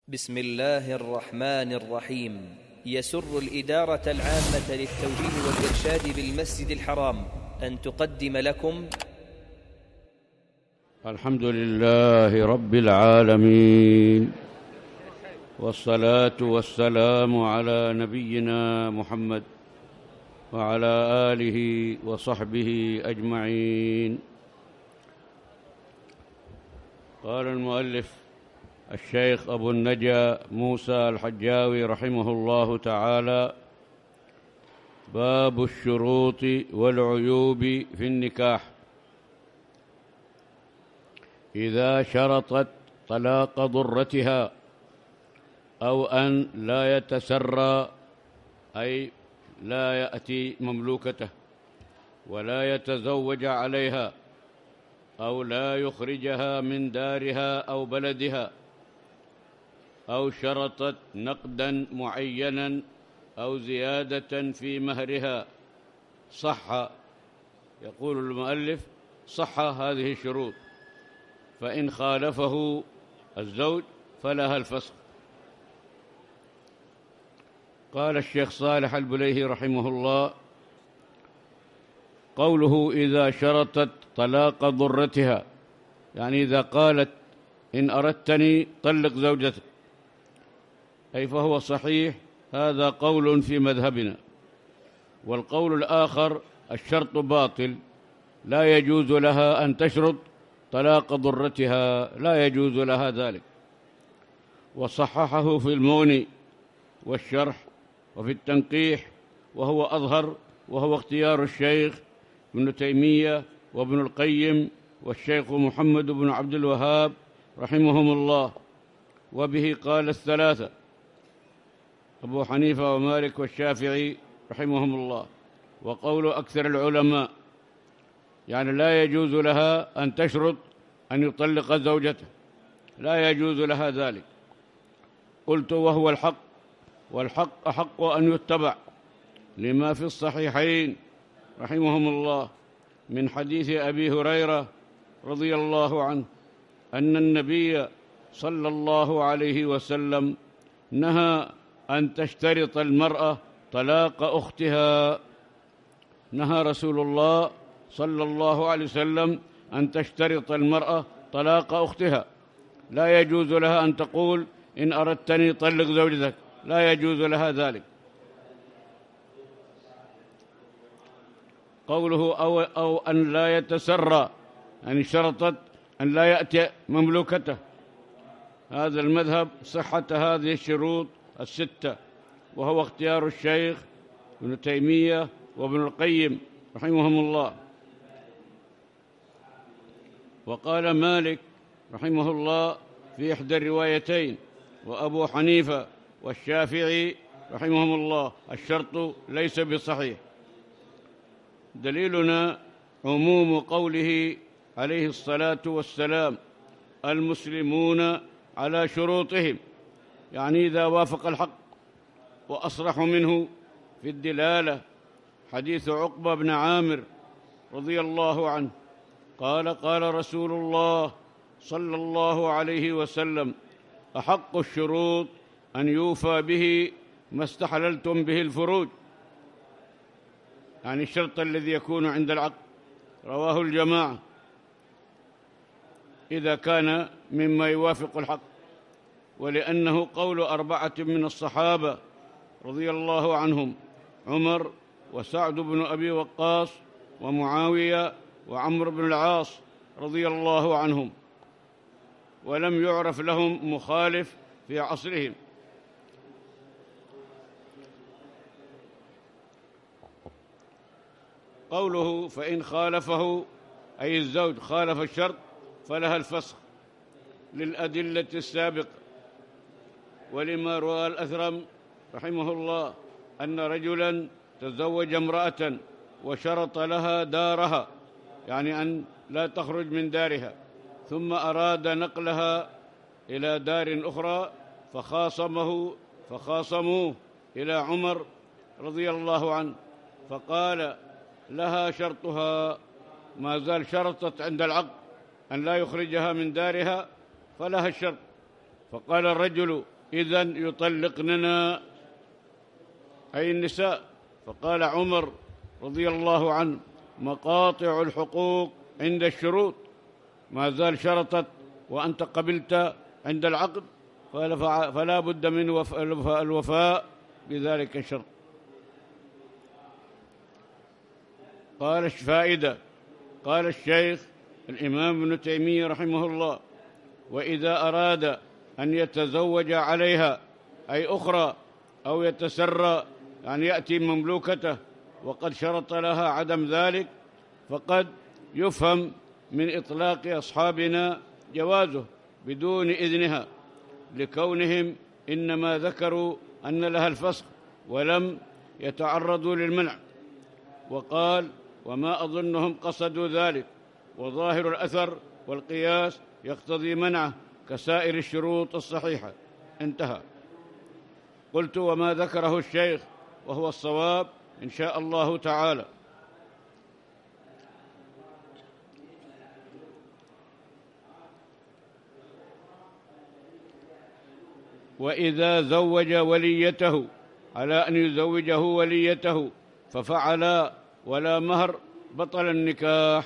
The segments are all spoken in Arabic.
بسم الله الرحمن الرحيم. يسر الإدارة العامة للتوجيه والإرشاد بالمسجد الحرام أن تقدم لكم الحمد لله رب العالمين، والصلاة والسلام على نبينا محمد وعلى آله وصحبه أجمعين. قال المؤلف الشيخ أبو النجا موسى الحجاوي رحمه الله تعالى: باب الشروط والعيوب في النكاح. إذا شرطت طلاق ضرتها أو أن لا يتسرى، أي لا يأتي مملوكته ولا يتزوج عليها، أو لا يخرجها من دارها أو بلدها، أو شرطت نقدا معينا أو زيادة في مهرها، صح، يقول المؤلف: صح هذه الشروط، فإن خالفه الزوج فلها الفسخ. قال الشيخ صالح البليهي رحمه الله: قوله إذا شرطت طلاق ضرتها، يعني إذا قالت: إن أردتني طلق زوجتك، أي فهو صحيح، هذا قول في مذهبنا. والقول الآخر: الشرط باطل، لا يجوز لها أن تشرط طلاق ضرتها، لا يجوز لها ذلك. وصححه في المغني والشرح وفي التنقيح، وهو أظهر، وهو اختيار الشيخ ابن تيمية وابن القيم والشيخ محمد بن عبد الوهاب رحمهم الله. وبه قال الثلاثة: أبو حنيفة ومالك والشافعي رحمهم الله. وقول أكثر العلماء يعني لا يجوز لها أن تشرط أن يطلق زوجته، لا يجوز لها ذلك. قلت: وهو الحق، والحق أحق أن يتبع، لما في الصحيحين رحمهم الله من حديث أبي هريرة رضي الله عنه أن النبي صلى الله عليه وسلم نهى أن تشترط المرأة طلاق أختها. نهى رسول الله صلى الله عليه وسلم أن تشترط المرأة طلاق أختها، لا يجوز لها أن تقول: إن أردتني طلق زوجتك، لا يجوز لها ذلك. قوله أو أن لا يتسرى، يعني شرطت أن لا يأتي مملوكته، هذا المذهب صحة هذه الشروط الستة، وهو اختيار الشيخ ابن تيمية وابن القيم رحمهم الله. وقال مالك رحمه الله في إحدى الروايتين، وأبو حنيفة والشافعي رحمهم الله: الشرط ليس بصحيح. دليلنا عموم قوله عليه الصلاة والسلام: المسلمون على شروطهم، يعني إذا وافق الحق. وأصرح منه في الدلالة حديث عقبة بن عامر رضي الله عنه قال: قال رسول الله صلى الله عليه وسلم: أحق الشروط أن يوفى به ما استحللتم به الفروج، يعني الشرط الذي يكون عند العقد. رواه الجماعة إذا كان مما يوافق الحق، ولأنه قول 4 من الصحابة رضي الله عنهم: عمر وسعد بن أبي وقاص ومعاوية وعمرو بن العاص رضي الله عنهم، ولم يعرف لهم مخالف في عصرهم. قوله فإن خالفه، أي الزوج خالف الشرط، فلها الفسخ، للأدلة السابقة. ولما روى الأثرم رحمه الله أن رجلا تزوج امرأة وشرط لها دارها، يعني أن لا تخرج من دارها، ثم أراد نقلها إلى دار أخرى، فخاصموه إلى عمر رضي الله عنه، فقال: لها شرطها، ما زال شرطت عند العقد أن لا يخرجها من دارها، فلها الشرط. فقال الرجل: إذن يطلقننا أي النساء. فقال عمر رضي الله عنه: مقاطع الحقوق عند الشروط، ما زال شرطت وأنت قبلت عند العقد، فلا بد من الوفاء بذلك الشرط. قال فائدة، قال الشيخ الإمام ابن تيمية رحمه الله: وإذا أراد أن يتزوج عليها أي أخرى أو يتسرى، يعني يأتي مملوكته وقد شرط لها عدم ذلك، فقد يفهم من إطلاق أصحابنا جوازه بدون إذنها، لكونهم إنما ذكروا أن لها الفسخ ولم يتعرضوا للمنع. وقال: وما أظنهم قصدوا ذلك، وظاهر الأثر والقياس يقتضي منعه كسائر الشروط الصحيحة. انتهى. قلت: وما ذكره الشيخ وهو الصواب إن شاء الله تعالى. وإذا زوج وليته على أن يزوجه وليته ففعلا ولا مهر بطل النكاح.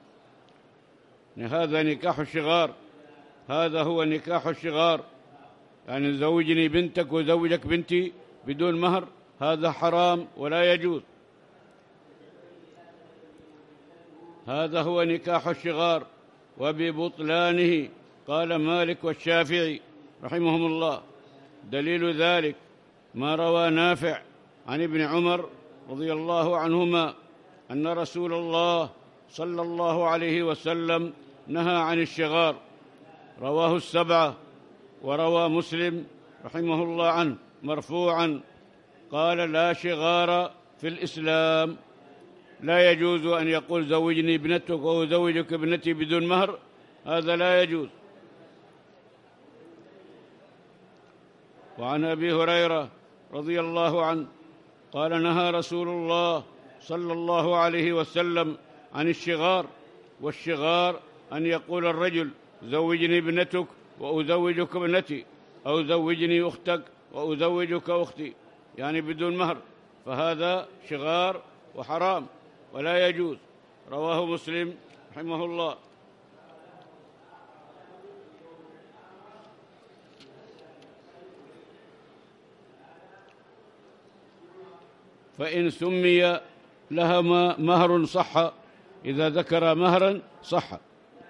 هذا نكاح الشغار، هذا هو نكاح الشغار، يعني زوجني بنتك وزوجك بنتي بدون مهر، هذا حرام ولا يجوز. هذا هو نكاح الشغار. وببطلانه قال مالك والشافعي رحمهم الله. دليل ذلك ما روى نافع عن ابن عمر رضي الله عنهما أن رسول الله صلى الله عليه وسلم نهى عن الشغار، رواه السبعة. وروى مسلم رحمه الله عنه مرفوعا قال: لا شغار في الإسلام، لا يجوز أن يقول زوجني ابنتك وأزوجك ابنتي بدون مهر، هذا لا يجوز. وعن أبي هريرة رضي الله عنه قال: نهى رسول الله صلى الله عليه وسلم عن الشغار. والشغار أن يقول الرجل: زوجني ابنتك وأزوجك ابنتي، أو زوجني أختك وأزوجك أختي، يعني بدون مهر، فهذا شغار وحرام ولا يجوز. رواه مسلم رحمه الله. فإن سمي لها مهر صح، إذا ذكر مهرا صح.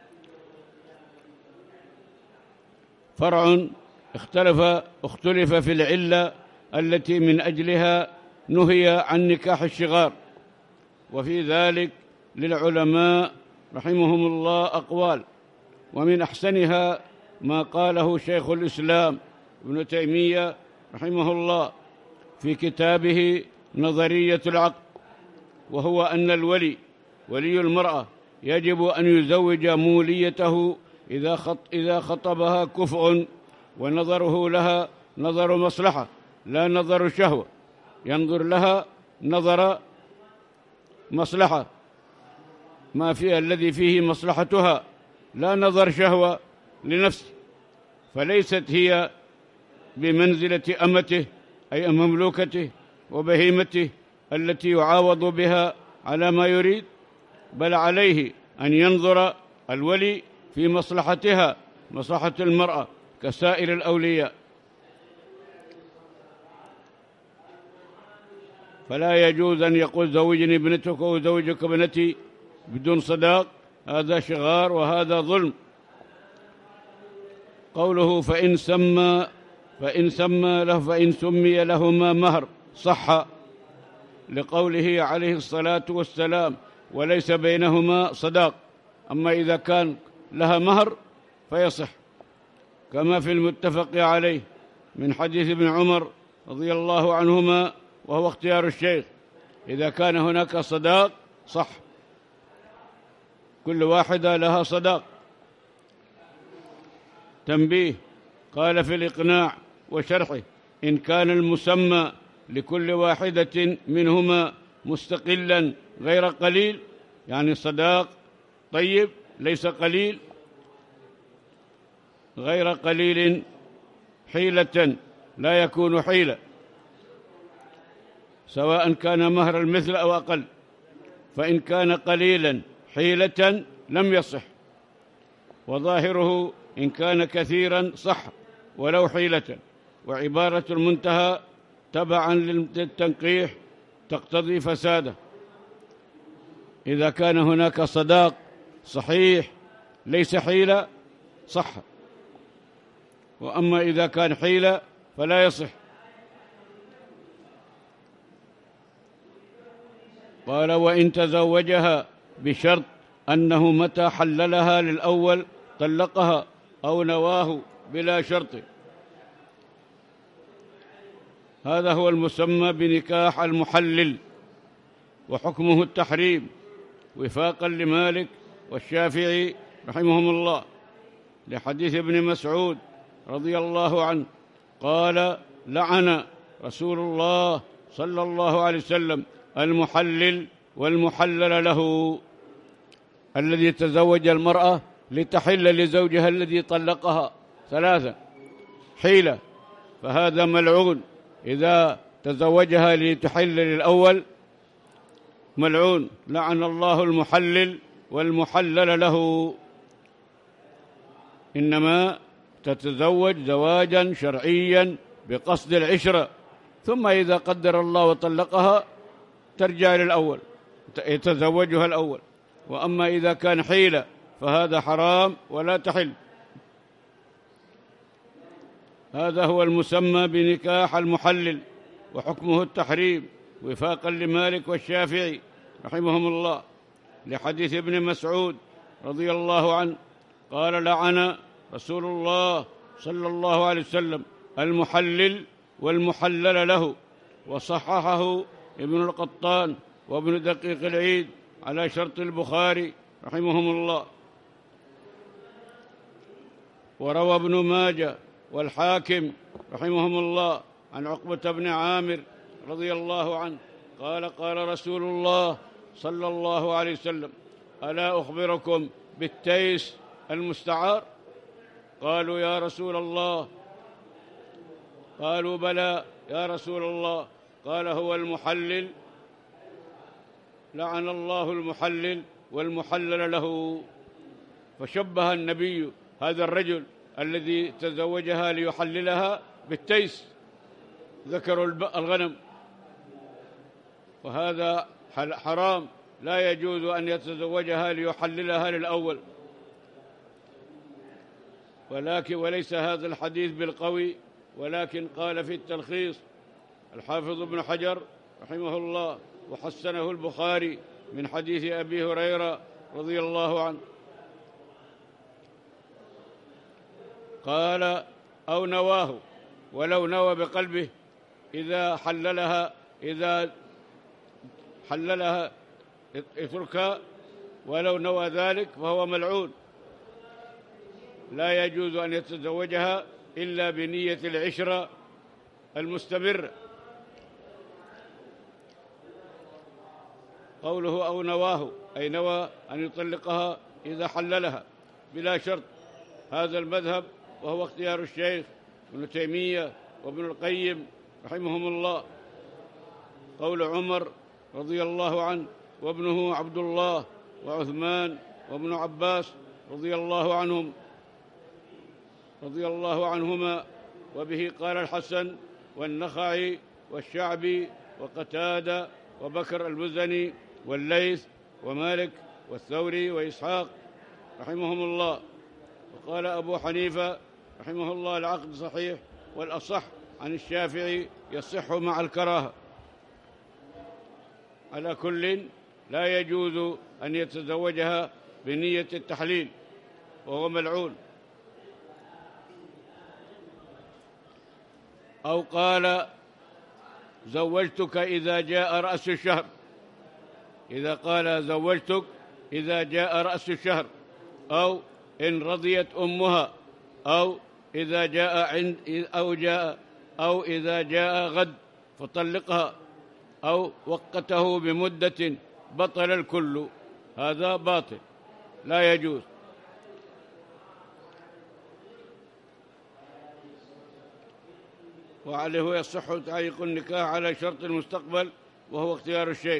فرع اختلف في العلة التي من أجلها نهي عن نكاح الشغار، وفي ذلك للعلماء رحمهم الله أقوال، ومن أحسنها ما قاله شيخ الإسلام ابن تيمية رحمه الله في كتابه نظرية العقد، وهو أن ولي المرأة يجب أن يزوج موليته إذا خطبها كفء ونظره لها نظر مصلحة لا نظر شهوة، ينظر لها نظر مصلحة، ما فيها الذي فيه مصلحتها، لا نظر شهوة لنفسه، فليست هي بمنزلة أمته أي مملوكته وبهيمته التي يعاوض بها على ما يريد، بل عليه أن ينظر الولي في مصلحتها، مصلحة المرأة كسائر الأولياء. فلا يجوز أن يقول زوجني ابنتك وزوجك ابنتي بدون صداق، هذا شغار وهذا ظلم. قوله فإن سمي لهما مهر صح، لقوله عليه الصلاة والسلام: وليس بينهما صداق. أما إذا كان لها مهر فيصح، كما في المتفق عليه من حديث ابن عمر رضي الله عنهما، وهو اختيار الشيخ. إذا كان هناك صداق صح، كل واحدة لها صداق. تنبيه: قال في الإقناع وشرحه: إن كان المسمى لكل واحدة منهما مستقلا غير قليل، يعني صداق طيب ليس قليل، غير قليل حيلة لا يكون حيلة، سواء كان مهر المثل أو أقل، فإن كان قليلا حيلة لم يصح، وظاهره إن كان كثيرا صح ولو حيلة. وعبارة المنتهى تبعا للتنقيح تقتضي فساده. إذا كان هناك صداق صحيح ليس حيلة صح، وأما إذا كان حيلة فلا يصح. قال: وإن تزوجها بشرط أنه متى حللها للأول طلقها أو نواه بلا شرط. هذا هو المسمى بنكاح المحلل، وحكمه التحريم وفاقا لمالك والشافعي رحمهم الله، لحديث ابن مسعود رضي الله عنه قال: لعن رسول الله صلى الله عليه وسلم المحلل والمحلل له، الذي تزوج المرأة لتحل لزوجها الذي طلقها 3 حيلة، فهذا ملعون. إذا تزوجها لتحل للأول ملعون، لعن الله المحلل والمحلل له. إنما تتزوج زواجا شرعيا بقصد العشرة، ثم إذا قدر الله وطلقها ترجع للأول، يتزوجها الأول. وأما إذا كان حيلة فهذا حرام ولا تحل. هذا هو المسمى بنكاح المحلل، وحكمه التحريم وفاقا لمالك والشافعي رحمهم الله، لحديث ابن مسعود رضي الله عنه قال: لعن رسول الله صلى الله عليه وسلم المحلل والمحلل له. وصححه ابن القطان وابن دقيق العيد على شرط البخاري رحمهم الله. وروى ابن ماجه والحاكم رحمهم الله عن عقبة بن عامر رضي الله عنه قال: قال رسول الله صلى الله عليه وسلم: ألا أخبركم بالتيس المستعار؟ قالوا: يا رسول الله. قالوا: بلى يا رسول الله. قال: هو المحلل، لعن الله المحلل والمحلل له. فشبه النبي هذا الرجل الذي تزوجها ليحللها بالتيس، ذكروا الغنم، وهذا حرام، لا يجوز أن يتزوجها ليحللها للأول. وليس هذا الحديث بالقوي، ولكن قال في التلخيص الحافظ ابن حجر رحمه الله: وحسنه البخاري من حديث أبي هريرة رضي الله عنه. قال: أو نواه، ولو نوى بقلبه إذا حللها اتركها، ولو نوى ذلك فهو ملعون، لا يجوز أن يتزوجها إلا بنية العشرة المستمرة. قوله أو نواه أي نوى أن يطلقها إذا حللها بلا شرط. هذا المذهب وهو اختيار الشيخ ابن تيمية وابن القيم رحمهم الله. قول عمر رضي الله عنه وابنه عبد الله وعثمان وابن عباس رضي الله عنهما، وبه قال الحسن والنخعي والشعبي وقتادة وبكر المزني والليث ومالك والثوري وإسحاق رحمهم الله. وقال أبو حنيفة رحمه الله: العقد صحيح، والأصح عن الشافعي يصح مع الكراهة. على كل لا يجوز أن يتزوجها بنية التحليل، وهو ملعون. أو قال: زوجتك إذا جاء رأس الشهر، إذا قال زوجتك إذا جاء رأس الشهر، أو إن رضيت أمها، أو إذا جاء غد فطلقها، أو وقته بمدة بطل الكل. هذا باطل لا يجوز. وعليه يصح تعليق النكاح على شرط المستقبل وهو اختيار الشيخ.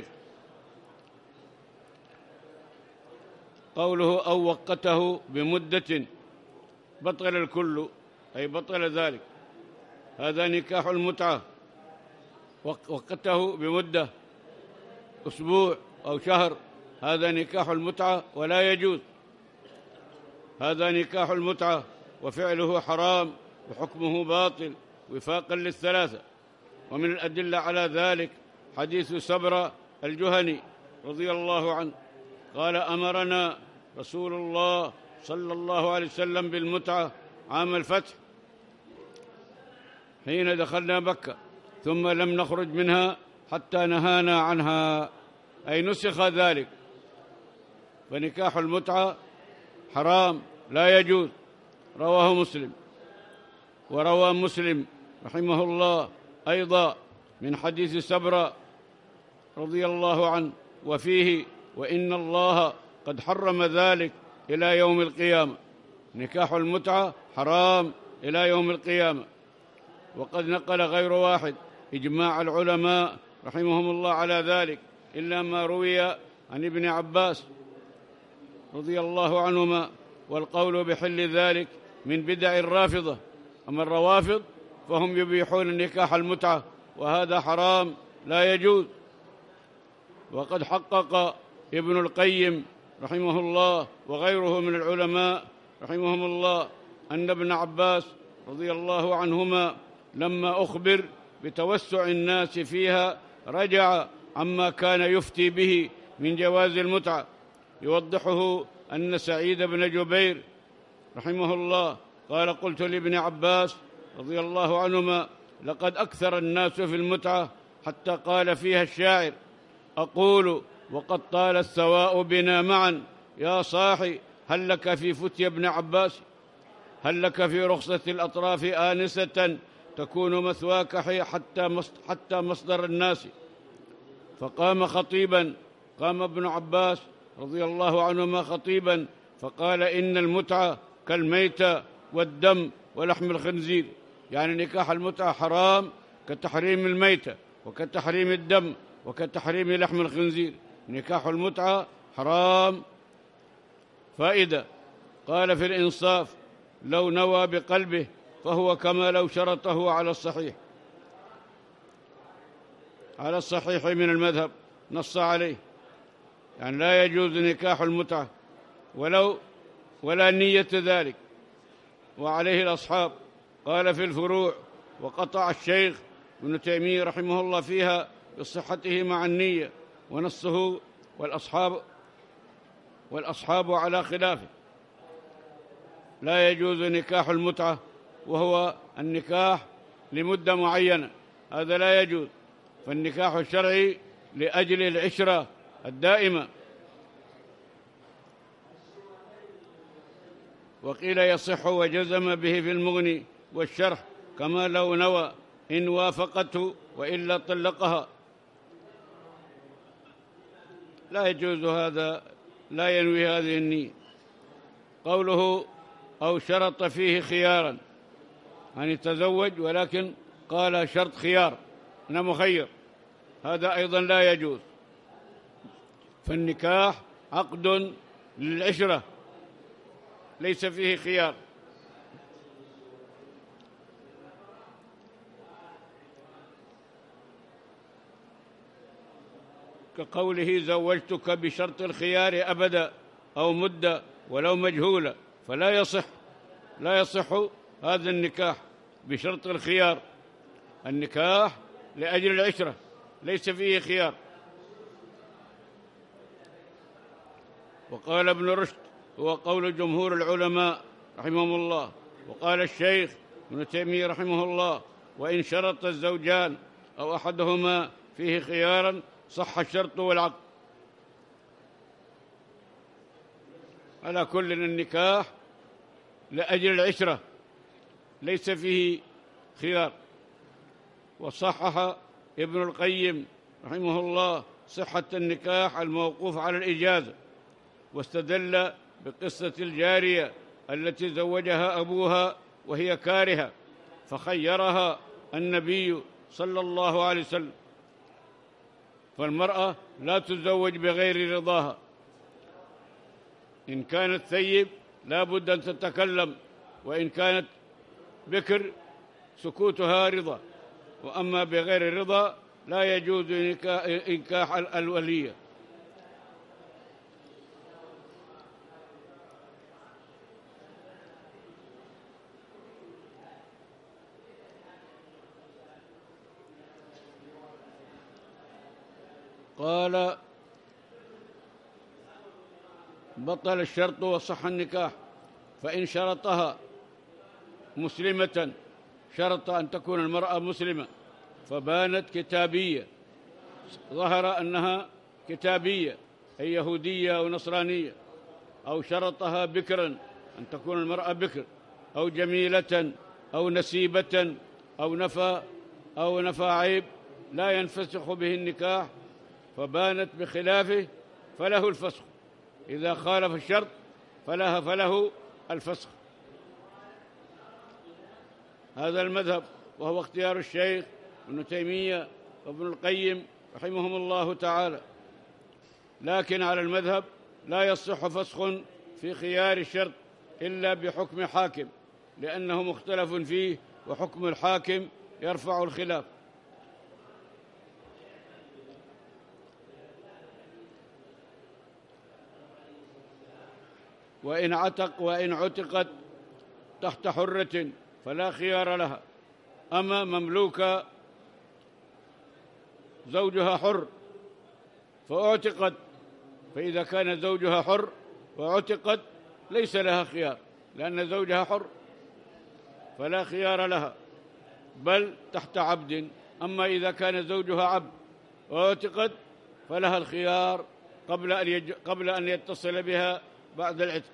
قوله أو وقته بمدة بطل الكل، أي بطل ذلك. هذا نكاح المتعة، وقته بمدة أسبوع أو شهر، هذا نكاح المتعة ولا يجوز. هذا نكاح المتعة وفعله حرام وحكمه باطل وفاقا للثلاثة. ومن الأدلة على ذلك حديث سبرة الجهني رضي الله عنه قال: أمرنا رسول الله صلى الله عليه وسلم بالمتعة عام الفتح حين دخلنا مكة، ثم لم نخرج منها حتى نهانا عنها، أي نسخ ذلك. فنكاح المتعة حرام لا يجوز. رواه مسلم. وروى مسلم رحمه الله أيضا من حديث سبرة رضي الله عنه وفيه: وإن الله قد حرم ذلك إلى يوم القيامة. نكاح المتعة حرام إلى يوم القيامة. وقد نقل غير واحد إجماع العلماء رحمهم الله على ذلك، إلا ما روي عن ابن عباس رضي الله عنهما، والقول بحل ذلك من بدع الرافضة. أما الروافض فهم يبيحون نكاح المتعة، وهذا حرام لا يجوز. وقد حقق ابن القيم رحمه الله وغيره من العلماء رحمهم الله أن ابن عباس رضي الله عنهما لما أخبر بتوسع الناس فيها رجع عما كان يفتي به من جواز المتعة. يوضحه أن سعيد بن جبير رحمه الله قال: قلت لابن عباس رضي الله عنهما: لقد أكثر الناس في المتعة حتى قال فيها الشاعر: أقول وقد طال السواء بنا معا يا صاحي، هل لك في فتي ابن عباس؟ هل لك في رخصة الأطراف آنسة تكون مثواك حتى مصدر الناس؟ فقام خطيبا، قام ابن عباس رضي الله عنهما خطيبا فقال: إن المتعة كالميتة والدم ولحم الخنزير. يعني نكاح المتعة حرام كتحريم الميتة وكتحريم الدم وكتحريم لحم الخنزير. نكاح المتعة حرام. فائدة: قال في الإنصاف: لو نوى بقلبه فهو كما لو شرطه على الصحيح من المذهب، نص عليه. يعني لا يجوز نكاح المتعة ولا نية ذلك. وعليه الأصحاب. قال في الفروع: وقطع الشيخ ابن تيمية رحمه الله فيها بصحته مع النية، ونصه والأصحاب على خلافه. لا يجوز نكاح المتعة وهو النكاح لمدة معينة، هذا لا يجوز. فالنكاح الشرعي لأجل العشرة الدائمة. وقيل يصح وجزم به في المغني والشرح، كما لو نوى إن وافقته وإلا طلقها. لا يجوز هذا، لا ينوي هذه النية. قوله أو شرط فيه خيارا، يعني تزوج ولكن قال شرط خيار، أنا مخير، هذا أيضا لا يجوز. فالنكاح عقد للعشرة ليس فيه خيار. كقوله زوجتك بشرط الخيار أبدا أو مدة ولو مجهولة، فلا يصح هذا النكاح بشرط الخيار. النكاح لأجل العشرة ليس فيه خيار. وقال ابن رشد هو قول جمهور العلماء رحمهم الله. وقال الشيخ ابن تيمية رحمه الله: وإن شرط الزوجان أو أحدهما فيه خيارا صح الشرط والعقد. على كل النكاح لأجل العشرة ليس فيه خيار. وصحح ابن القيم رحمه الله صحة النكاح الموقوف على الإجازة، واستدل بقصة الجارية التي زوجها أبوها وهي كارهة، فخيرها النبي صلى الله عليه وسلم. فالمرأة لا تزوج بغير رضاها. إن كانت ثيب لا بد أن تتكلم، وإن كانت بكر سكوتها رضا، وأما بغير الرضا لا يجوز إنكاح الولية. قال: بطل الشرط وصح النكاح فإن شرطها مسلمة، شرط أن تكون المرأة مسلمة فبانت كتابية، ظهر أنها كتابية أي يهودية أو نصرانية، أو شرطها بكرا أن تكون المرأة بكر، أو جميلة أو نسيبة أو نفى عيب لا ينفسخ به النكاح فبانت بخلافه فله الفسخ. إذا خالف الشرط فله الفسخ. هذا المذهب وهو اختيار الشيخ ابن تيمية وابن القيم رحمهم الله تعالى. لكن على المذهب لا يصح فسخ في خيار الشرط إلا بحكم حاكم، لأنه مختلف فيه، وحكم الحاكم يرفع الخلاف. وإن عتقت تحت حرة فلا خيار لها. أما مملوكة زوجها حر فأعتقت، فإذا كان زوجها حر وعتقت ليس لها خيار، لأن زوجها حر فلا خيار لها، بل تحت عبد. أما إذا كان زوجها عبد وعتقت فلها الخيار قبل أن يتصل بها بعد العتق.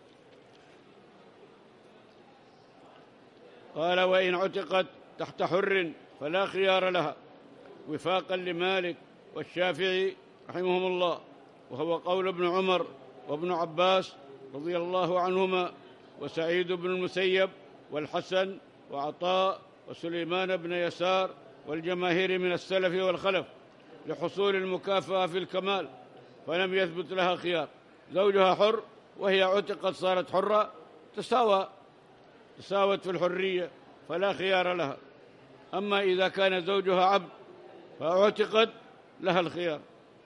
قال: وإن عتقت تحت حر فلا خيار لها، وفاقا لمالك والشافعي رحمهم الله، وهو قول ابن عمر وابن عباس رضي الله عنهما، وسعيد بن المسيب والحسن وعطاء وسليمان بن يسار والجماهير من السلف والخلف، لحصول المكافأة في الكمال، فلم يثبت لها خيار. زوجها حر وهي عتقت صارت حرة، تساوت في الحرية فلا خيار لها. أما إذا كان زوجها عبد فاعتقت لها الخيار.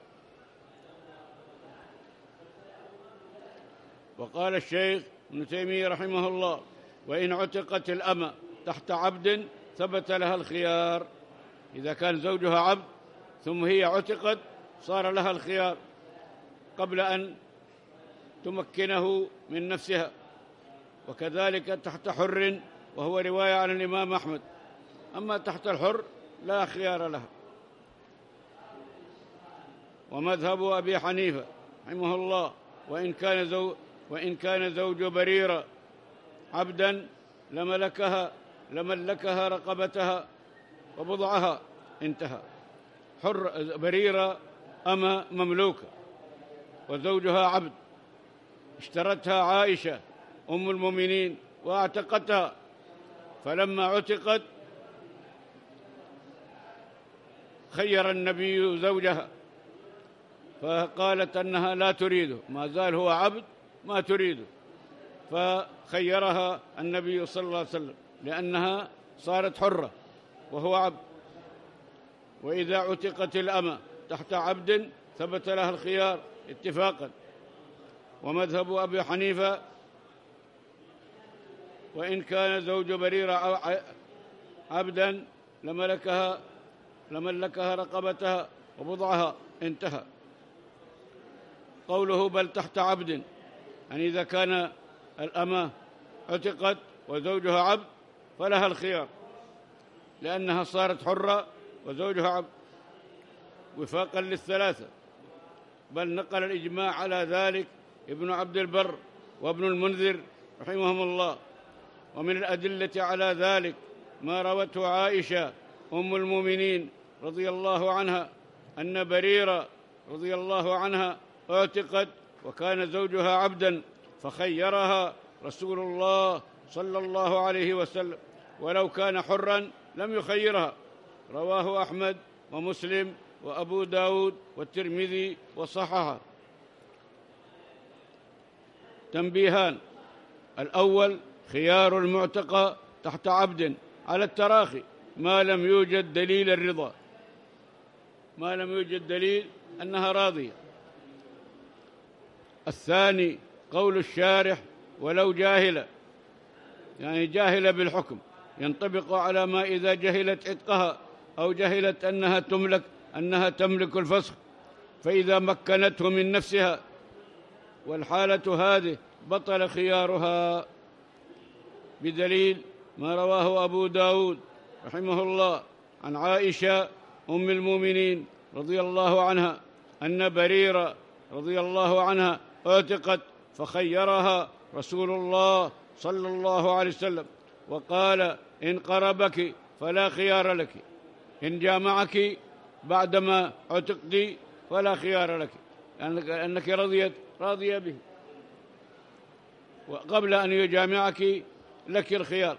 وقال الشيخ ابن تيمية رحمه الله: وإن عتقت الأمة تحت عبد ثبت لها الخيار. إذا كان زوجها عبد ثم هي عتقت صار لها الخيار قبل أن تمكنه من نفسها. وكذلك تحت حر، وهو رواية عن الإمام أحمد. أما تحت الحر لا خيار لها. ومذهب أبي حنيفة رحمه الله: وإن كان زوج بريرة عبدا لملكها رقبتها وبضعها، انتهى. بريرة أما مملوكة وزوجها عبد، اشترتها عائشة أم المؤمنين واعتقتها، فلما عتقت خير النبي زوجها، فقالت أنها لا تريده، ما زال هو عبد ما تريده، فخيرها النبي صلى الله عليه وسلم لأنها صارت حرة وهو عبد. وإذا عتقت الأمة تحت عبد ثبت لها الخيار اتفاقا. ومذهب أبي حنيفة: وإن كان زوج بريرة عبدا لملكها رقبتها وبضعها، انتهى. قوله بل تحت عبد، يعني إذا كان الأمة عتقت وزوجها عبد فلها الخيار لأنها صارت حرة وزوجها عبد، وفاقا للثلاثة. بل نقل الإجماع على ذلك ابن عبد البر وابن المنذر رحمهم الله. ومن الأدلة على ذلك ما روته عائشة أم المؤمنين رضي الله عنها أن بريرة رضي الله عنها اعتقت وكان زوجها عبدا، فخيرها رسول الله صلى الله عليه وسلم، ولو كان حرا لم يخيرها. رواه أحمد ومسلم وأبو داود والترمذي وصححه. تنبيهان: الأول: خيار المعتقى تحت عبد على التراخي ما لم يوجد دليل الرضا، ما لم يوجد دليل أنها راضية. الثاني: قول الشارح ولو جاهلة، يعني جاهلة بالحكم، ينطبق على ما إذا جهلت عتقها أو جهلت أنها تملك الفسخ، فإذا مكنته من نفسها، والحالة هذه بطل خيارها، بدليل ما رواه أبو داود رحمه الله عن عائشة أم المؤمنين رضي الله عنها أن بريرة رضي الله عنها اعتقت فخيرها رسول الله صلى الله عليه وسلم وقال: إن قربك فلا خيار لك، إن جامعك بعدما اعتقت فلا خيار لك، أنك راضية به، وقبل أن يجامعك لك الخيار.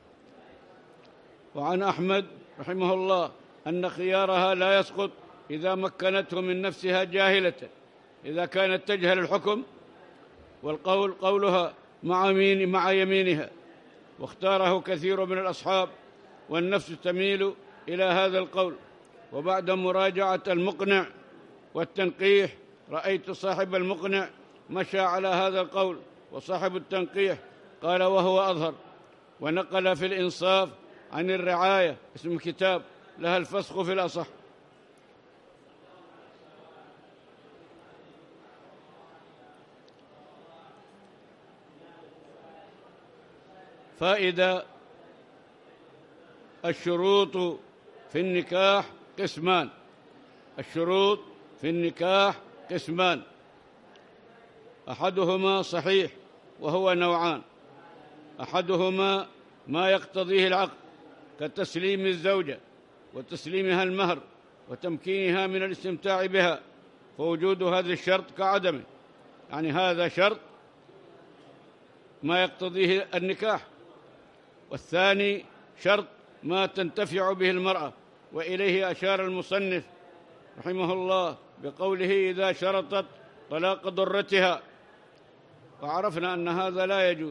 وعن أحمد رحمه الله أن خيارها لا يسقط إذا مكنته من نفسها جاهلة، إذا كانت تجهل الحكم، والقول قولها مع يمينها، واختاره كثير من الأصحاب، والنفس تميل إلى هذا القول. وبعد مراجعة المقنع والتنقيح رأيت صاحب المقنع مشى على هذا القول، وصاحب التنقيح قال وهو أظهر. ونقل في الإنصاف عن الرعاية، اسم كتاب، لها الفسخ في الأصح. فائدة: الشروط في النكاح قسمان. الشروط في النكاح قسمان: أحدهما صحيح وهو نوعان: أحدهما ما يقتضيه العقد كتسليم الزوجة وتسليمها المهر وتمكينها من الاستمتاع بها، فوجود هذا الشرط كعدمه، يعني هذا شرط ما يقتضيه النكاح. والثاني شرط ما تنتفع به المرأة، وإليه أشار المصنف رحمه الله بقوله: إذا شرطت طلاق ضرتها، وعرفنا أن هذا لا يجوز.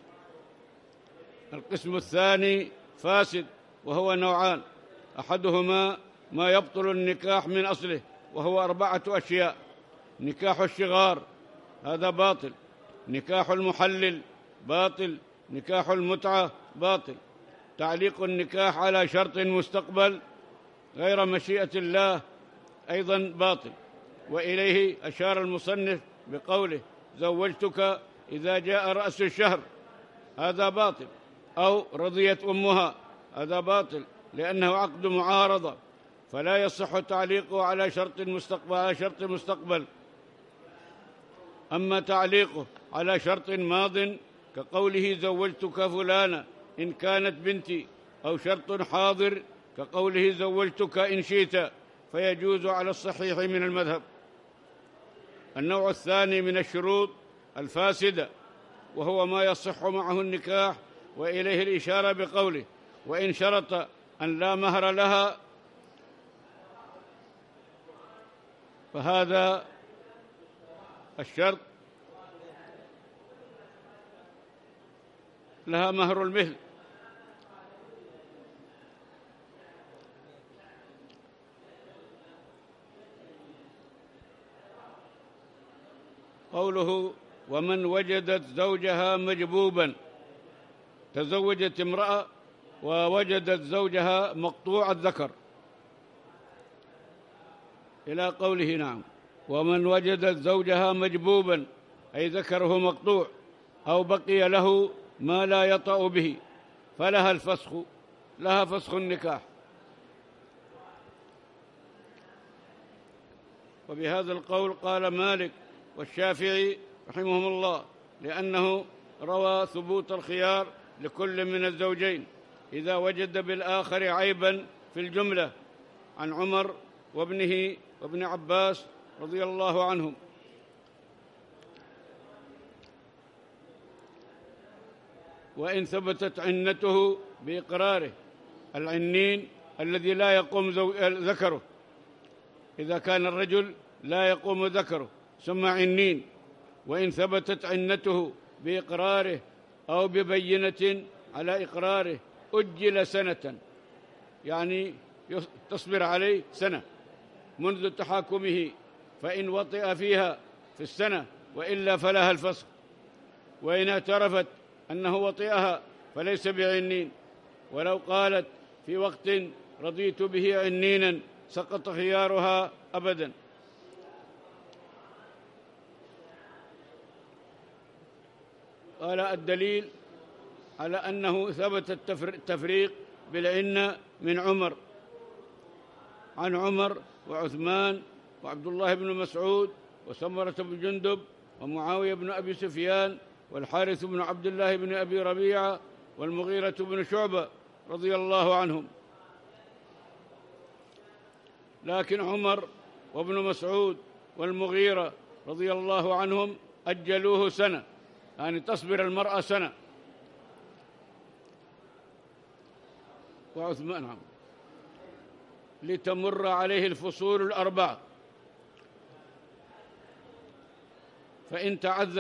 القسم الثاني فاسد وهو نوعان: أحدهما ما يبطل النكاح من أصله، وهو 4 أشياء: نكاح الشغار هذا باطل، نكاح المحلل باطل، نكاح المتعة باطل، تعليق النكاح على شرط مستقبل غير مشيئة الله أيضا باطل. وإليه أشار المصنف بقوله: زوجتك إذا جاء رأس الشهر، هذا باطل. أو رضيت أمها، هذا باطل، لأنه عقد معارضة، فلا يصح تعليقه على شرط مستقبل. أما تعليقه على شرط ماض كقوله: زوجتك فلانة إن كانت بنتي، أو شرط حاضر كقوله: زوجتك إن شئت، فيجوز على الصحيح من المذهب. النوع الثاني من الشروط الفاسدة، وهو ما يصح معه النكاح، وإليه الإشارة بقوله: وإن شرط أن لا مهر لها، فهذا الشرط لها مهر المثل. قوله: ومن وجدت زوجها مجبوبا، تزوجت امرأة ووجدت زوجها مقطوع الذكر، إلى قوله نعم: ومن وجدت زوجها مجبوبا، أي ذكره مقطوع، أو بقي له ما لا يطأ به، فلها الفسخ، لها فسخ النكاح. وبهذا القول قال مالك والشافعي رحمهم الله، لأنه روى ثبوت الخيار لكل من الزوجين إذا وجد بالآخر عيبا في الجملة، عن عمر وابنه وابن عباس رضي الله عنهم. وإن ثبتت عنته بإقراره، العنين الذي لا يقوم ذكره، إذا كان الرجل لا يقوم ذكره ثم عنين، وإن ثبتت عنته بإقراره أو ببينة على إقراره أجل سنة، يعني تصبر عليه سنة منذ تحاكمه، فإن وطئ فيها في السنة وإلا فلها الفسخ، وإن اعترفت أنه وطئها فليس بعنين، ولو قالت في وقت رضيت به عنينا سقط خيارها أبدا. قال الدليل على أنه ثبت التفريق بالعنة من عمر، عن عمر وعثمان وعبد الله بن مسعود وسمرة بن جندب ومعاوية بن أبي سفيان والحارث بن عبد الله بن أبي ربيعة والمغيرة بن شعبة رضي الله عنهم. لكن عمر وابن مسعود والمغيرة رضي الله عنهم أجلوه سنة، يعني تصبر المرأة سنة. وعثمان نعم، لتمر عليه الفصول الأربعة، فإن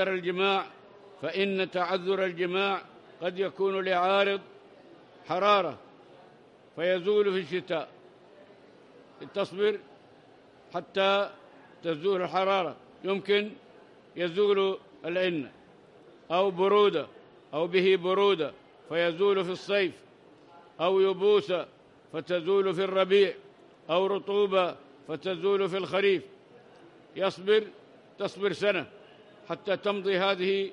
تعذر الجماع قد يكون لعارض حرارة فيزول في الشتاء، تصبر حتى تزول الحرارة، يمكن يزول العنة، أو برودة أو به برودة فيزول في الصيف، أو يبوسة فتزول في الربيع، أو رطوبة فتزول في الخريف. تصبر سنة حتى تمضي هذه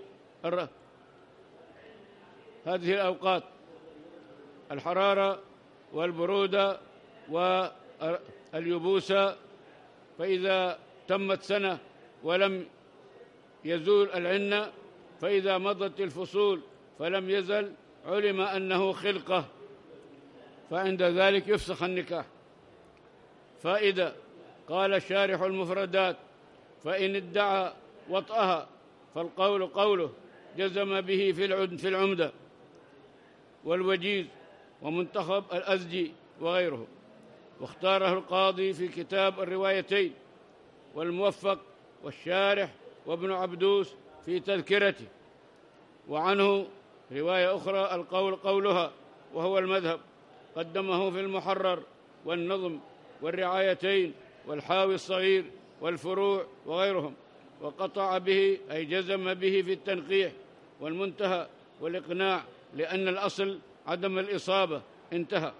الأوقات، الحرارة والبرودة واليبوسة. فإذا تمت سنة ولم يزول العنة، فإذا مضت الفصول فلم يزل، علم أنه خلقة، فعند ذلك يفسخ النكاح. فائدة. قال شارح المفردات: فإن ادعى وطئها فالقول قوله، جزم به في العمدة والوجيز ومنتخب الأزدي وغيره، واختاره القاضي في كتاب الروايتين، والموفق والشارح وابن عبدوس في تذكرته. وعنه رواية أخرى القول قولها وهو المذهب، قدمه في المحرر والنظم والرعايتين والحاوي الصغير والفروع وغيرهم، وقطع به أي جزم به في التنقيح والمنتهى والإقناع، لأن الأصل عدم الإصابة، انتهى.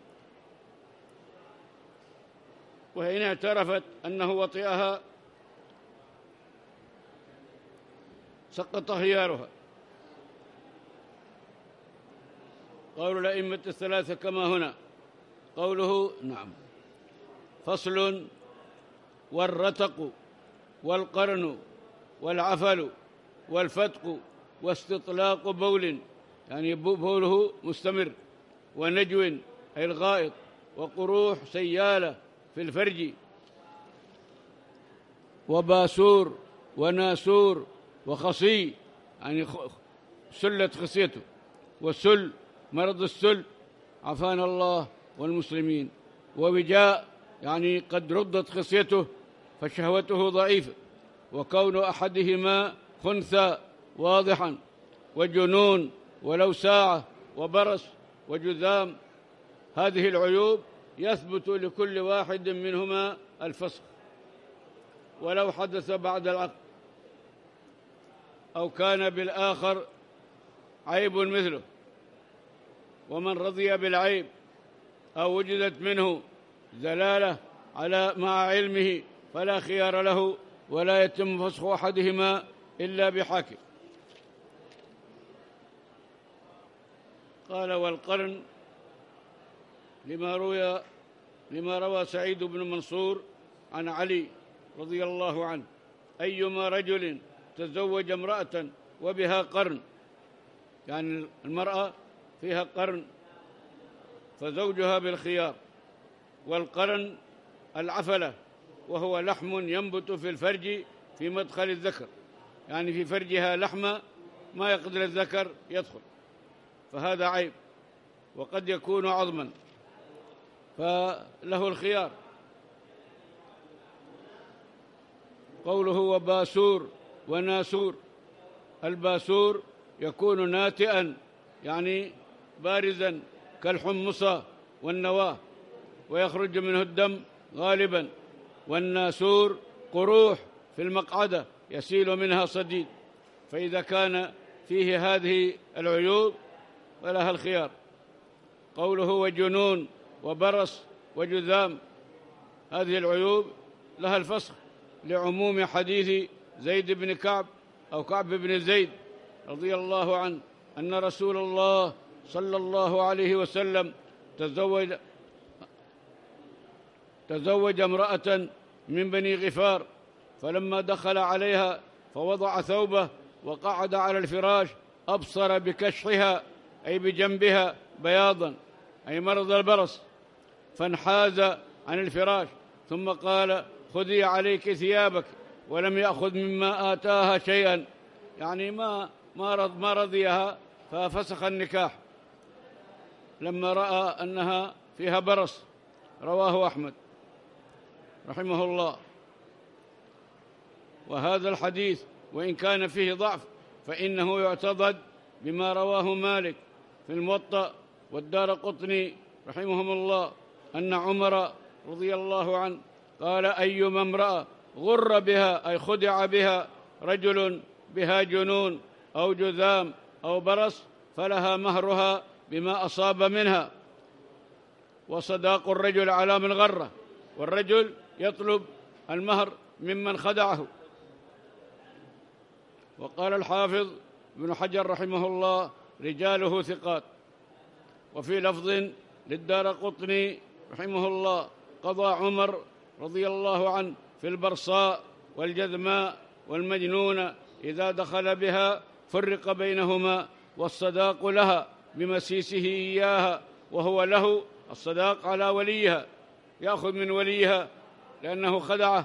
وإن اعترفت أنه وطئها سقط خيارها. قول الأئمة الثلاثة كما هنا. قوله نعم. فصل: والرتق والقرن والعفل والفتق واستطلاق بول، يعني بوله مستمر، ونجو أي الغائط، وقروح سيالة في الفرج، وباسور وناسور وخصي، يعني سلت خصيته، والسل مرض السل عافانا الله والمسلمين، ووجاء يعني قد ردت خصيته فشهوته ضعيفة، وكون أحدهما خنثى واضحا، وجنون ولو ساعة، وبرص وجذام. هذه العيوب يثبت لكل واحد منهما الفسخ ولو حدث بعد العقد، أو كان بالآخر عيب مثله. ومن رضي بالعيب أو وجدت منه دلالة مع علمه فلا خيار له، ولا يتم فسخ أحدهما إلا بحاكم. قال: والقرن لما روى سعيد بن منصور عن علي رضي الله عنه: أيما رجل تزوج امرأة وبها قرن، يعني المرأة فيها قرن فزوجها بالخيار. والقرن العفلة، وهو لحم ينبت في الفرج في مدخل الذكر، يعني في فرجها لحمة ما يقدر الذكر يدخل، فهذا عيب، وقد يكون عظما. فله الخيار. قوله وباسور وناسور، الباسور يكون ناتئا يعني بارزا كالحمصة والنواة ويخرج منه الدم غالبا، والناسور قروح في المقعدة يسيل منها صديد، فإذا كان فيه هذه العيوب فلها الخيار. قوله وجنون وبرص وجذام، هذه العيوب لها الفسخ لعموم حديث زيد بن كعب أو كعب بن زيد رضي الله عنه أن رسول الله صلى الله عليه وسلم تزوج امرأة من بني غفار، فلما دخل عليها فوضع ثوبه وقعد على الفراش أبصر بكشحها أي بجنبها بياضا أي مرض البرص، فانحاز عن الفراش ثم قال خذي عليك ثيابك، ولم يأخذ مما آتاها شيئا، يعني ما رضيها ففسخ النكاح لما رأى أنها فيها برص. رواه أحمد رحمه الله. وهذا الحديث وإن كان فيه ضعف فإنه يعتضد بما رواه مالك في الموطأ والدارقطني رحمهم الله أن عمر رضي الله عنه قال أيما امرأة غر بها أي خدع بها رجل بها جنون أو جذام أو برص فلها مهرها بما أصاب منها، وصداق الرجل على من غره، والرجل يطلب المهر ممن خدعه. وقال الحافظ ابن حجر رحمه الله رجاله ثقات. وفي لفظ للدارقطني رحمه الله قضى عمر رضي الله عنه في البرصاء والجذماء والمجنون إذا دخل بها فرق بينهما، والصداق لها بمسيسه إياها، وهو له الصداق على وليها، يأخذ من وليها لأنه خدعه.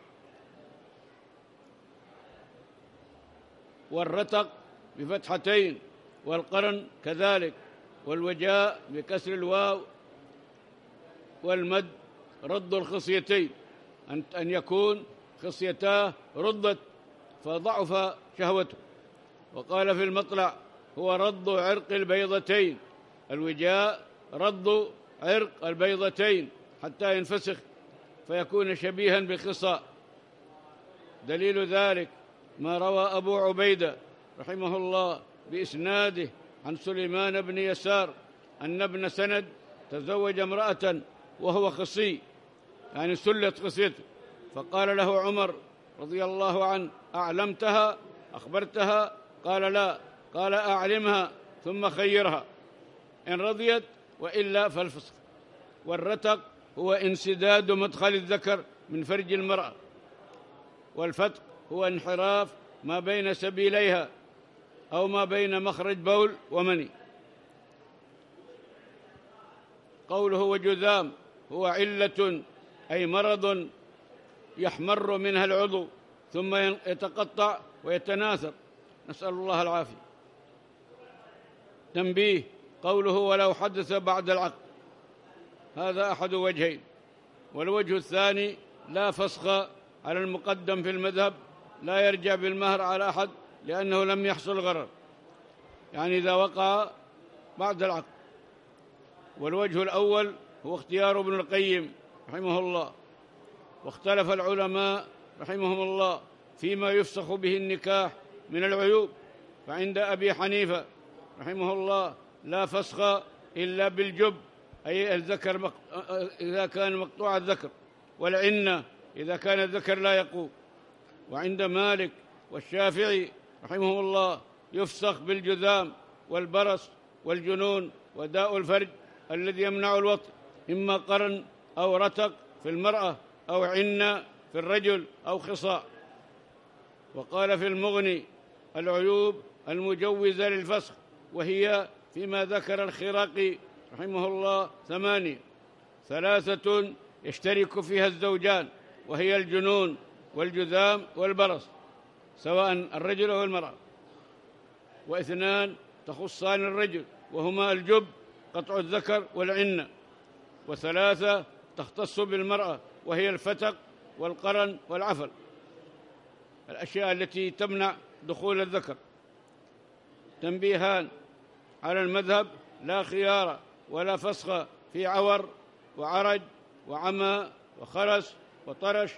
والرتق بفتحتين، والقرن كذلك، والوجاء بكسر الواو، والمد رد الخصيتين، أن يكون خصيتاه ردت فضعف شهوته. وقال في المطلع هو رد عرق البيضتين، الوجاء رد عرق البيضتين حتى ينفسخ فيكون شبيها بخصاء. دليل ذلك ما روى أبو عبيدة رحمه الله بإسناده عن سليمان بن يسار أن ابن سند تزوج امرأة وهو خصي، يعني سلت خصيته، فقال له عمر رضي الله عنه أعلمتها أخبرتها؟ قال لا. قال أعلمها ثم خيرها إن رضيت وإلا فالفسخ. والرتق هو انسداد مدخل الذكر من فرج المرأة، والفتق هو انحراف ما بين سبيليها أو ما بين مخرج بول ومني. قوله وجذام هو علة أي مرض يحمر منها العضو ثم يتقطع ويتناثر، نسأل الله العافية. تنبيه قوله ولو حدث بعد العقد، هذا أحد وجهين، والوجه الثاني لا فسخ على المقدم في المذهب، لا يرجع بالمهر على أحد لأنه لم يحصل غرر، يعني إذا وقع بعد العقد. والوجه الأول هو اختيار ابن القيم رحمه الله. واختلف العلماء رحمهم الله فيما يفسخ به النكاح من العيوب، فعند أبي حنيفة رحمه الله لا فسخ إلا بالجب أي الذكر إذا كان مقطوع الذكر، والعنة إذا كان الذكر لا يقوم. وعند مالك والشافعي رحمهم الله يفسخ بالجذام والبرص والجنون وداء الفرج الذي يمنع الوطء، إما قرن أو رتق في المرأة أو عنة في الرجل أو خصاء. وقال في المغني العيوب المجوزة للفسخ، وهي فيما ذكر الخراقي رحمه الله 8: 3 يشترك فيها الزوجان، وهي الجنون والجذام والبرص سواء الرجل أو المرأة، و2 تخصان الرجل وهما الجب قطع الذكر والعنة، وثلاثة تختص بالمرأة، وهي الفتق والقرن والعفل، الأشياء التي تمنع دخول الذكر. تنبيهان على المذهب: لا خيار ولا فسخ في عور وعرج وعمى وخرس وطرش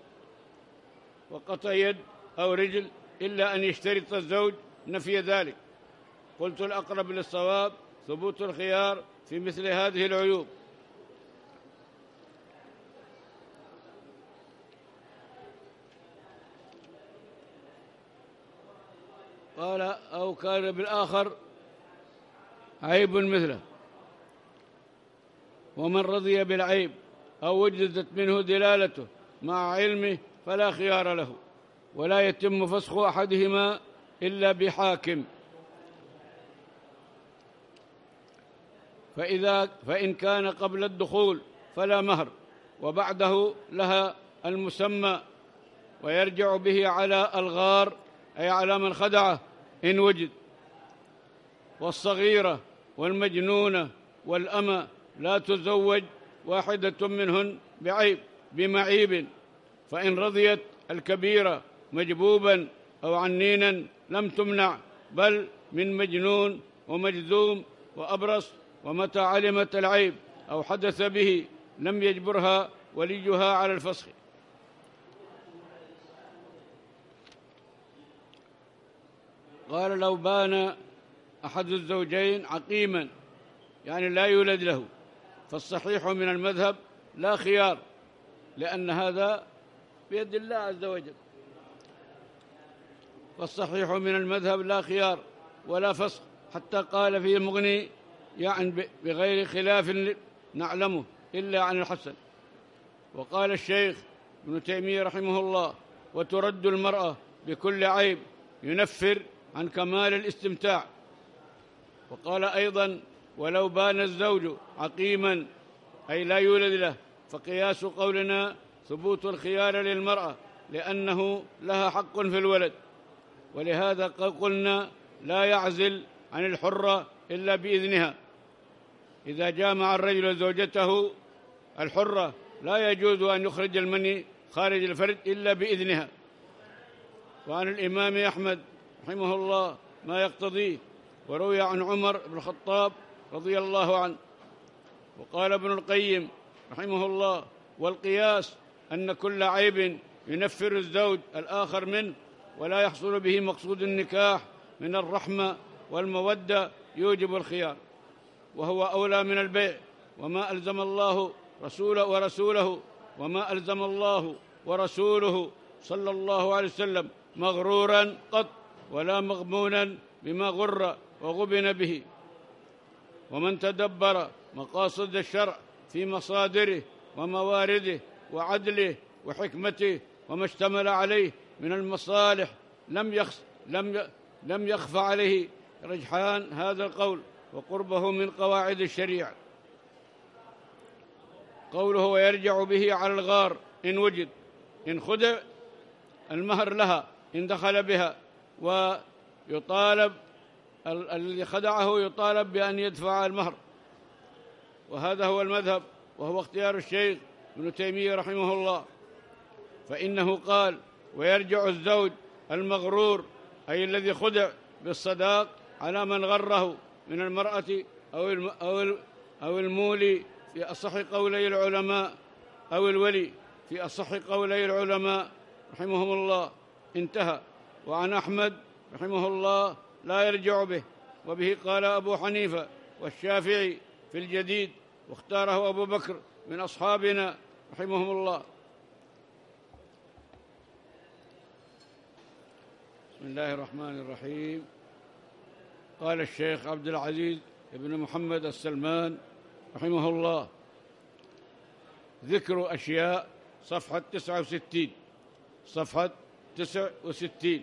وقطع يد أو رجل، إلا أن يشترط الزوج نفي ذلك. قلت الأقرب للصواب ثبوت الخيار في مثل هذه العيوب. قال: أو كان بالآخر عيب مثله. ومن رضي بالعيب أو وجدت منه دلالته مع علمه فلا خيار له، ولا يتم فسخ أحدهما إلا بحاكم. فإن كان قبل الدخول فلا مهر، وبعده لها المسمى، ويرجع به على الغار أي على من خدعه إن وجد. والصغيرة والمجنونة والأمة لا تزوج واحدة منهن بمعيب، فإن رضيت الكبيرة مجبوبا أو عنينا لم تمنع، بل من مجنون ومجذوم وأبرص، ومتى علمت العيب أو حدث به لم يجبرها وليها على الفسخ. قال: لو بان أحد الزوجين عقيما، يعني لا يولد له، فالصحيح من المذهب لا خيار، لأن هذا بيد الله عز وجل. فالصحيح من المذهب لا خيار ولا فسخ، حتى قال في المغني: يعني بغير خلاف نعلمه إلا عن الحسن. وقال الشيخ ابن تيمية رحمه الله: وترد المرأة بكل عيب ينفر عن كمال الاستمتاع. وقال أيضا: ولو بان الزوج عقيما أي لا يولد له، فقياس قولنا ثبوت الخيار للمرأة، لأنه لها حق في الولد. ولهذا قلنا: لا يعزل عن الحرة إلا بإذنها. إذا جامع الرجل زوجته الحرة لا يجوز أن يخرج المني خارج الفرج إلا بإذنها. وعن الإمام أحمد رحمه الله ما يقتضيه، وروي عن عمر بن الخطاب رضي الله عنه. وقال ابن القيم رحمه الله: والقياس أن كل عيب ينفر الزوج الآخر منه ولا يحصل به مقصود النكاح من الرحمة والمودة يوجب الخيار، وهو أولى من البيع. وما ألزم الله ورسوله صلى الله عليه وسلم مغرورا قط، ولا مغبونا بما غر وغبن به. ومن تدبر مقاصد الشرع في مصادره وموارده وعدله وحكمته وما اشتمل عليه من المصالح لم يخف عليه رجحان هذا القول وقربه من قواعد الشريعة. قوله: ويرجع به على الغار إن وجد، إن خدع المهر لها إن دخل بها، ويطالب الذي خدعه يطالب بأن يدفع المهر. وهذا هو المذهب، وهو اختيار الشيخ ابن تيمية رحمه الله، فإنه قال: ويرجع الزوج المغرور أي الذي خدع بالصداق على من غره من المرأة أو المولي في أصح قولي العلماء، أو الولي في أصح قولي العلماء رحمهم الله. انتهى. وعن أحمد رحمه الله لا يرجع به، وبه قال أبو حنيفة والشافعي في الجديد، واختاره أبو بكر من أصحابنا رحمهم الله. بسم الله الرحمن الرحيم. قال الشيخ عبد العزيز بن محمد السلمان رحمه الله: ذكر أشياء، صفحة 69.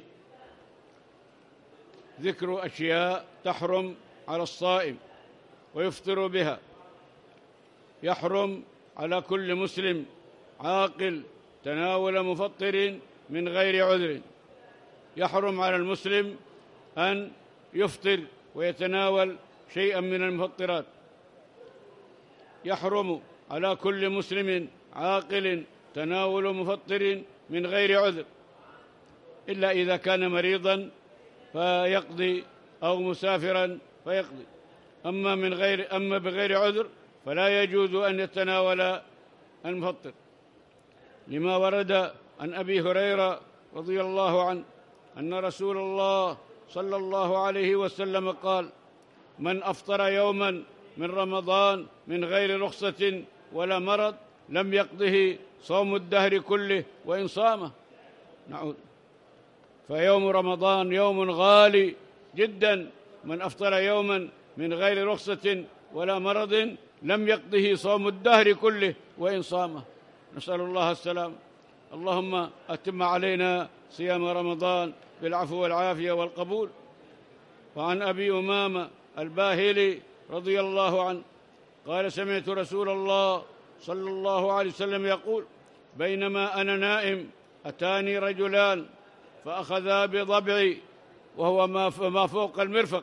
ذكر أشياء تحرم على الصائم ويفطر بها. يحرم على كل مسلم عاقل تناول مفطر من غير عذر. يحرم على المسلم أن يفطر ويتناول شيئا من المفطرات. يحرم على كل مسلم عاقل تناول مفطر من غير عذر، إلا إذا كان مريضا فيقضي أو مسافرا فيقضي. أما بغير عذر فلا يجوز أن يتناول المفطر، لما ورد عن أبي هريرة رضي الله عنه أن رسول الله صلى الله عليه وسلم قال: من أفطر يوما من رمضان من غير رخصة ولا مرض لم يقضه صوم الدهر كله وإن صامه. نعود. فيوم رمضان يوم غالي جدا، من أفطر يوما من غير رخصة ولا مرض لم يقضه صوم الدهر كله وإن صامه. نسأل الله السلام. اللهم أتم علينا صيام رمضان بالعفو والعافية والقبول. وعن أبي أمامة الباهلي رضي الله عنه قال: سمعت رسول الله صلى الله عليه وسلم يقول: بينما أنا نائم أتاني رجلان فأخذا بضبعي وهو ما فوق المرفق،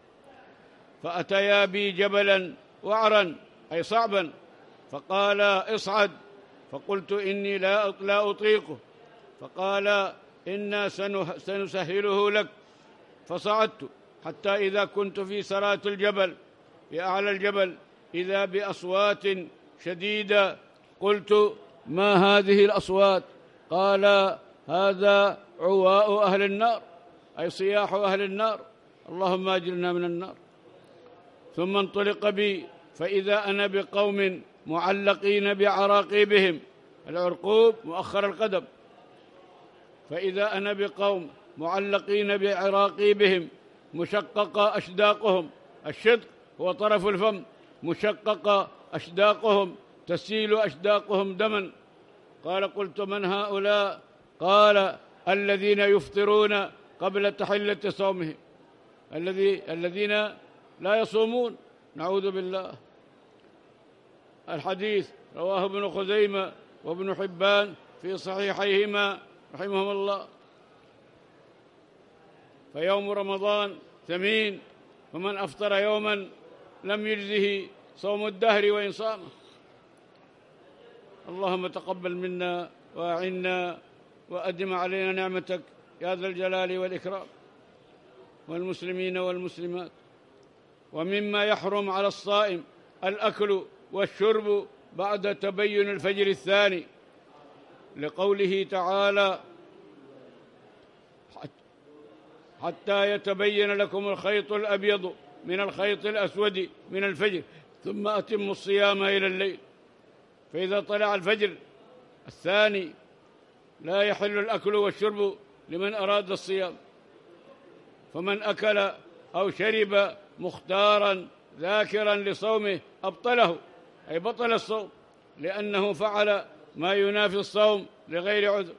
فأتيا بي جبلا وعرا أي صعبا، فقال: اصعد. فقلت: إني لا أطيقه. فقال: إنا سنسهله لك. فصعدت حتى إذا كنت في سرات الجبل في أعلى الجبل إذا بأصوات شديدة. قلت: ما هذه الأصوات؟ قال: هذا عواء أهل النار، أي صياح أهل النار، اللهم أجرنا من النار. ثم انطلق بي فإذا أنا بقوم معلقين بعراقيبهم، العرقوب مؤخر القدم، فإذا أنا بقوم معلقين بعراقيبهم مشقق أشداقهم، الشدق هو طرف الفم، مشقق أشداقهم تسيل أشداقهم دما. قال: قلت: من هؤلاء؟ قال: الذين يفطرون قبل تحلة صومهم، الذين لا يصومون، نعوذ بالله. الحديث رواه ابن خزيمة وابن حبان في صحيحيهما رحمهم الله. فيوم رمضان ثمين، فمن أفطر يوما لم يجزه صوم الدهر وإن صامه. اللهم تقبل منا وأعنا وأدم علينا نعمتك يا ذا الجلال والإكرام. والمسلمين والمسلمات. ومما يحرم على الصائم الأكل والشرب بعد تبين الفجر الثاني، لقوله تعالى: حتى يتبين لكم الخيط الأبيض من الخيط الأسود من الفجر ثم أتموا الصيام إلى الليل. فإذا طلع الفجر الثاني لا يحل الأكل والشرب لمن أراد الصيام. فمن أكل أو شرب مختارا ذاكرا لصومه أبطله، أي بطل الصوم، لأنه فعل ما ينافي الصوم لغير عذر.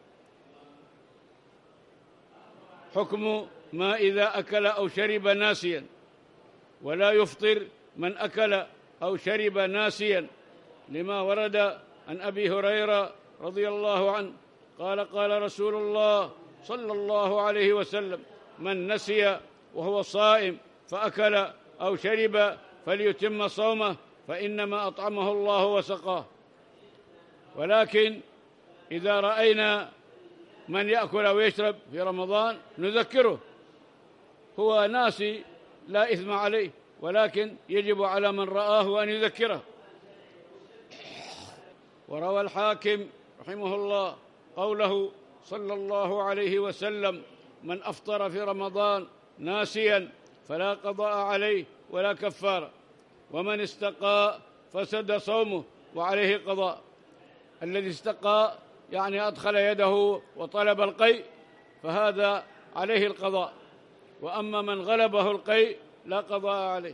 حكم ما إذا أكل أو شرب ناسيا. ولا يفطر من أكل أو شرب ناسيا، لما ورد عن أبي هريرة رضي الله عنه قال: قال رسول الله صلى الله عليه وسلم: من نسي وهو صائم فأكل أو شرب فليتم صومه فإنما أطعمه الله وسقاه. ولكن إذا رأينا من يأكل أو يشرب في رمضان نذكره، هو ناسي لا إثم عليه، ولكن يجب على من رآه أن يذكره. وروى الحاكم رحمه الله قوله صلى الله عليه وسلم: من أفطر في رمضان ناسيا فلا قضاء عليه ولا كفارة، ومن استقى فسد صومه وعليه قضاء. الذي استقى يعني أدخل يده وطلب القيء فهذا عليه القضاء، وأما من غلبه القيء لا قضاء عليه.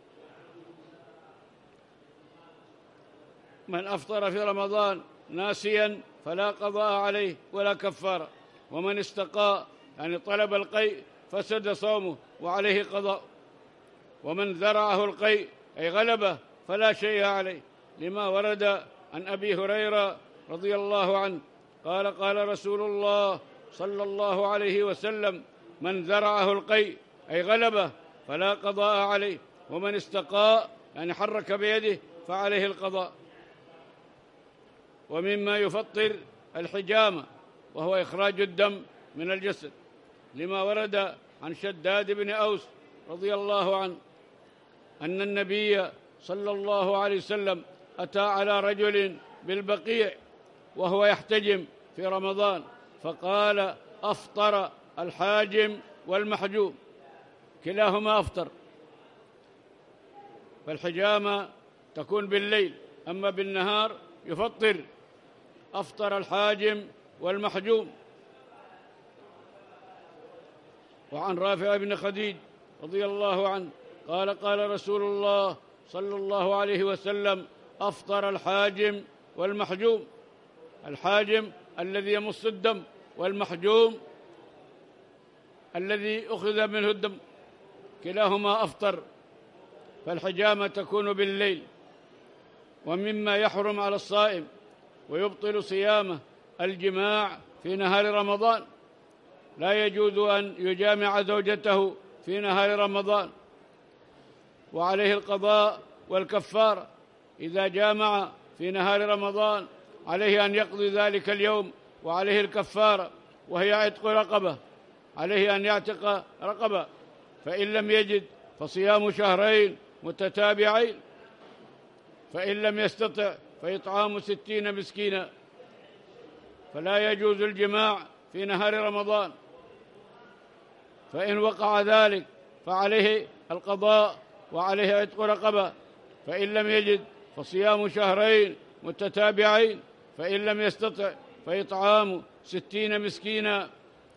من أفطر في رمضان ناسيا فلا قضاء عليه ولا كفارة، ومن استقى يعني طلب القيء فسد صومه وعليه قضاء، ومن ذرعه القيء أي غلبه فلا شيء عليه، لما ورد عن أبي هريرة رضي الله عنه قال: قال رسول الله صلى الله عليه وسلم: من ذرعه القيء أي غلبه فلا قضاء عليه، ومن استقى يعني حرك بيده فعليه القضاء. ومما يفطر الحجامة، وهو إخراج الدم من الجسد، لما ورد عن شداد بن أوس رضي الله عنه أن النبي صلى الله عليه وسلم أتى على رجل بالبقيع وهو يحتجم في رمضان، فقال: أفطر الحاجم والمحجوم، كلاهما أفطر. فالحجامة تكون بالليل، أما بالنهار يفطر. أفطر الحاجم والمحجوم. وعن رافع بن خديج رضي الله عنه قال: قال رسول الله صلى الله عليه وسلم: أفطر الحاجم والمحجوم. الحاجم الذي يمص الدم، والمحجوم الذي أخذ منه الدم، كلاهما أفطر. فالحجامة تكون بالليل. ومما يحرم على الصائم ويبطل صيامه الجماع في نهار رمضان، لا يجوز أن يجامع زوجته في نهار رمضان، وعليه القضاء والكفارة. إذا جامع في نهار رمضان عليه أن يقضي ذلك اليوم، وعليه الكفارة وهي عتق رقبة، عليه أن يعتق رقبة، فإن لم يجد فصيام شهرين متتابعين، فإن لم يستطع فإطعام 60 مسكينا. فلا يجوز الجماع في نهار رمضان، فإن وقع ذلك فعليه القضاء وعليه عتق رقبة، فإن لم يجد فصيام شهرين متتابعين، فإن لم يستطع فإطعام 60 مسكينا،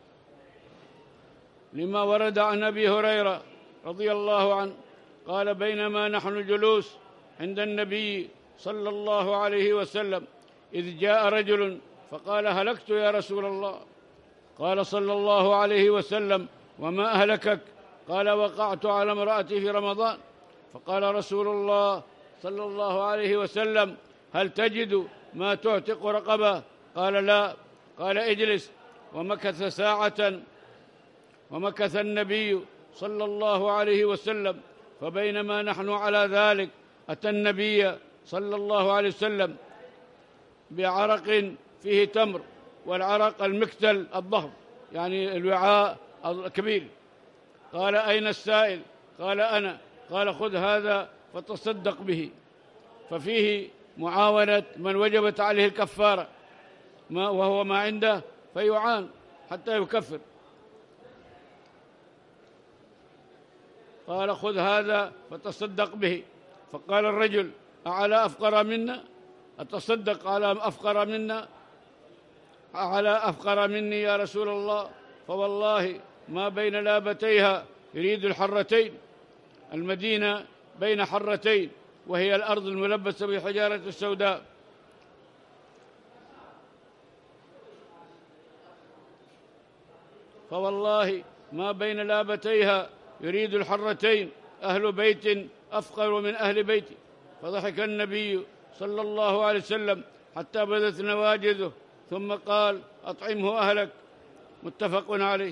لما ورد عن أبي هريرة رضي الله عنه قال: بينما نحن جلوس عند النبي صلى الله عليه وسلم إذ جاء رجل فقال: هلكت يا رسول الله. قال صلى الله عليه وسلم: وما أهلكك؟ قال: وقعت على امرأتي في رمضان. فقال رسول الله صلى الله عليه وسلم: هل تجد ما تعتق رقبة؟ قال: لا. قال: اجلس. ومكث ساعة، ومكث النبي صلى الله عليه وسلم. فبينما نحن على ذلك أتى النبي صلى الله عليه وسلم بعرق فيه تمر، والعرق المكتل الضخم، يعني الوعاء الكبير. قال: أين السائل؟ قال: أنا. قال: خذ هذا فتصدق به. ففيه معاونة من وجبت عليه الكفارة، وهو ما عنده فيعان حتى يكفر. قال: خذ هذا فتصدق به. فقال الرجل: أعلى أفقر منا؟ أتصدق على أفقر منا؟ أعلى أفقر مني يا رسول الله؟ فوالله ما بين لابتيها يريد الحرتين. المدينة بين حرتين، وهي الأرض الملبسة بالحجارة السوداء. فوالله ما بين لابتيها يريد الحرتين، أهل بيت أفقر من أهل بيتي. فضحك النبي صلى الله عليه وسلم حتى بدت نواجذه، ثم قال: أطعمه أهلك. متفق عليه.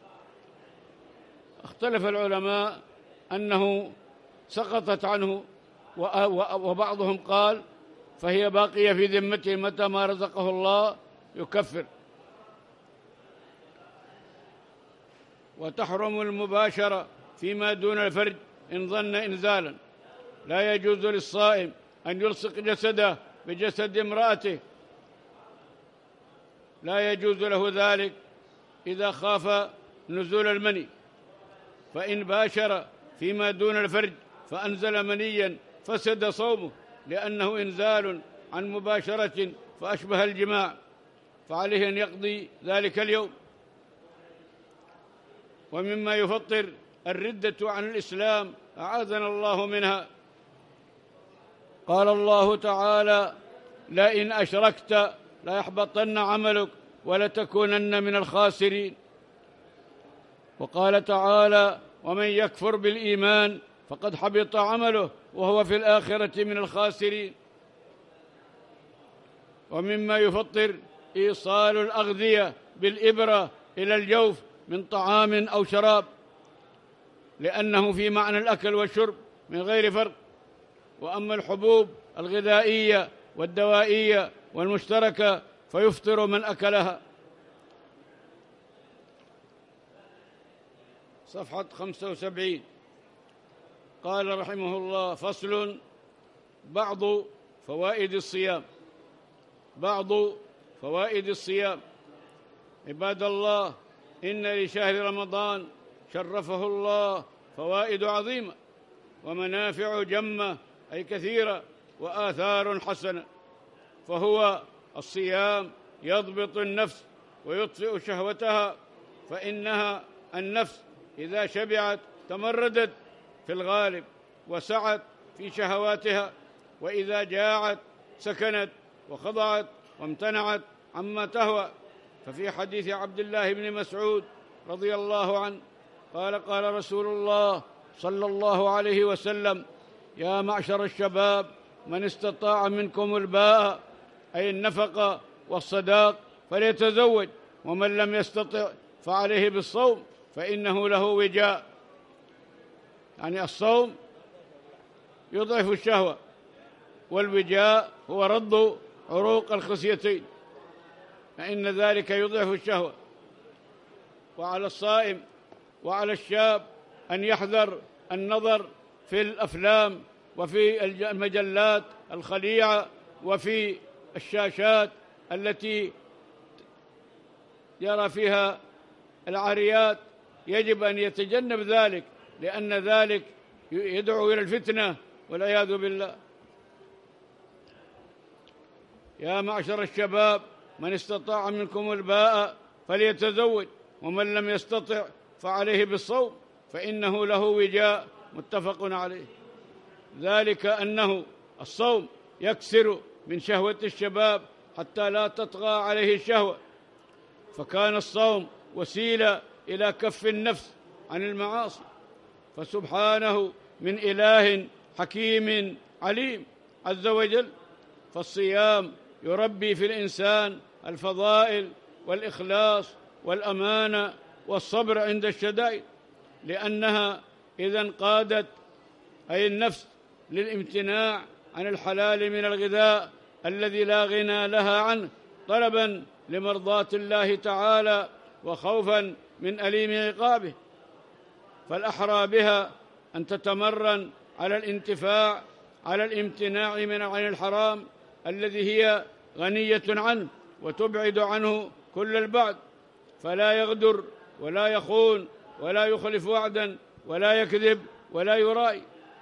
اختلف العلماء أنه سقطت عنه، وبعضهم قال فهي باقية في ذمته متى ما رزقه الله يكفر. وتحرم المباشرة فيما دون الفرج إن ظن إنزالا. لا يجوز للصائم أن يلصق جسده بجسد امرأته، لا يجوز له ذلك إذا خاف نزول المني. فإن باشر فيما دون الفرج فأنزل منيا فسد صومه، لأنه إنزال عن مباشرة فأشبه الجماع، فعليه أن يقضي ذلك اليوم. ومما يفطر الردة عن الإسلام أعاذنا الله منها. قال الله تعالى: لئن أشركت ليحبطن عملك ولتكونن من الخاسرين. وقال تعالى: ومن يكفر بالإيمان فقد حبط عمله وهو في الآخرة من الخاسرين. ومما يفطر إيصال الأغذية بالإبرة إلى الجوف من طعام أو شراب، لأنه في معنى الأكل والشرب من غير فرق. وأما الحبوب الغذائية والدوائية والمشتركة فيفطر من أكلها. صفحة 75. قال رحمه الله: فصل: بعض فوائد الصيام. بعض فوائد الصيام. عباد الله، إن لشهر رمضان شرفه الله فوائد عظيمة ومنافع جمة، أي كثيرة، وآثار حسنة. فهو الصيام يضبط النفس ويطفئ شهوتها، فإنها النفس إذا شبعت تمردت في الغالب وسعت في شهواتها، وإذا جاعت سكنت وخضعت وامتنعت عما تهوى. ففي حديث عبد الله بن مسعود رضي الله عنه قال: قال رسول الله صلى الله عليه وسلم: يا معشر الشباب، من استطاع منكم الباءة، أي النفقة والصداق، فليتزوج، ومن لم يستطع فعليه بالصوم فإنه له وجاء. يعني الصوم يضعف الشهوة، والوجاء هو رد عروق الخصيتين، فإن ذلك يضعف الشهوة. وعلى الصائم وعلى الشاب أن يحذر النظر في الأفلام وفي المجلات الخليعة وفي الشاشات التي يرى فيها العاريات. يجب أن يتجنب ذلك، لأن ذلك يدعو إلى الفتنة والعياذ بالله. يا معشر الشباب، من استطاع منكم الباءة فليتزوج، ومن لم يستطع فعليه بالصوم فإنه له وجاء. متفق عليه. ذلك أنه الصوم يكسر من شهوة الشباب حتى لا تطغى عليه الشهوة، فكان الصوم وسيلة إلى كف النفس عن المعاصي. فسبحانه من إله حكيم عليم عز وجل. فالصيام يربي في الإنسان الفضائل والإخلاص والأمانة والصبر عند الشدائد، لأنها إذا انقادت، أي النفس، للامتناع عن الحلال من الغذاء الذي لا غنى لها عنه، طلبا لمرضاة الله تعالى وخوفا من أليم عقابه، فالأحرى بها أن تتمرن على الانتفاع، على الامتناع عن الحرام الذي هي غنية عنه، وتبعد عنه كل البعد، فلا يغدر ولا يخون ولا يخلف وعدا ولا يكذب ولا يرائي.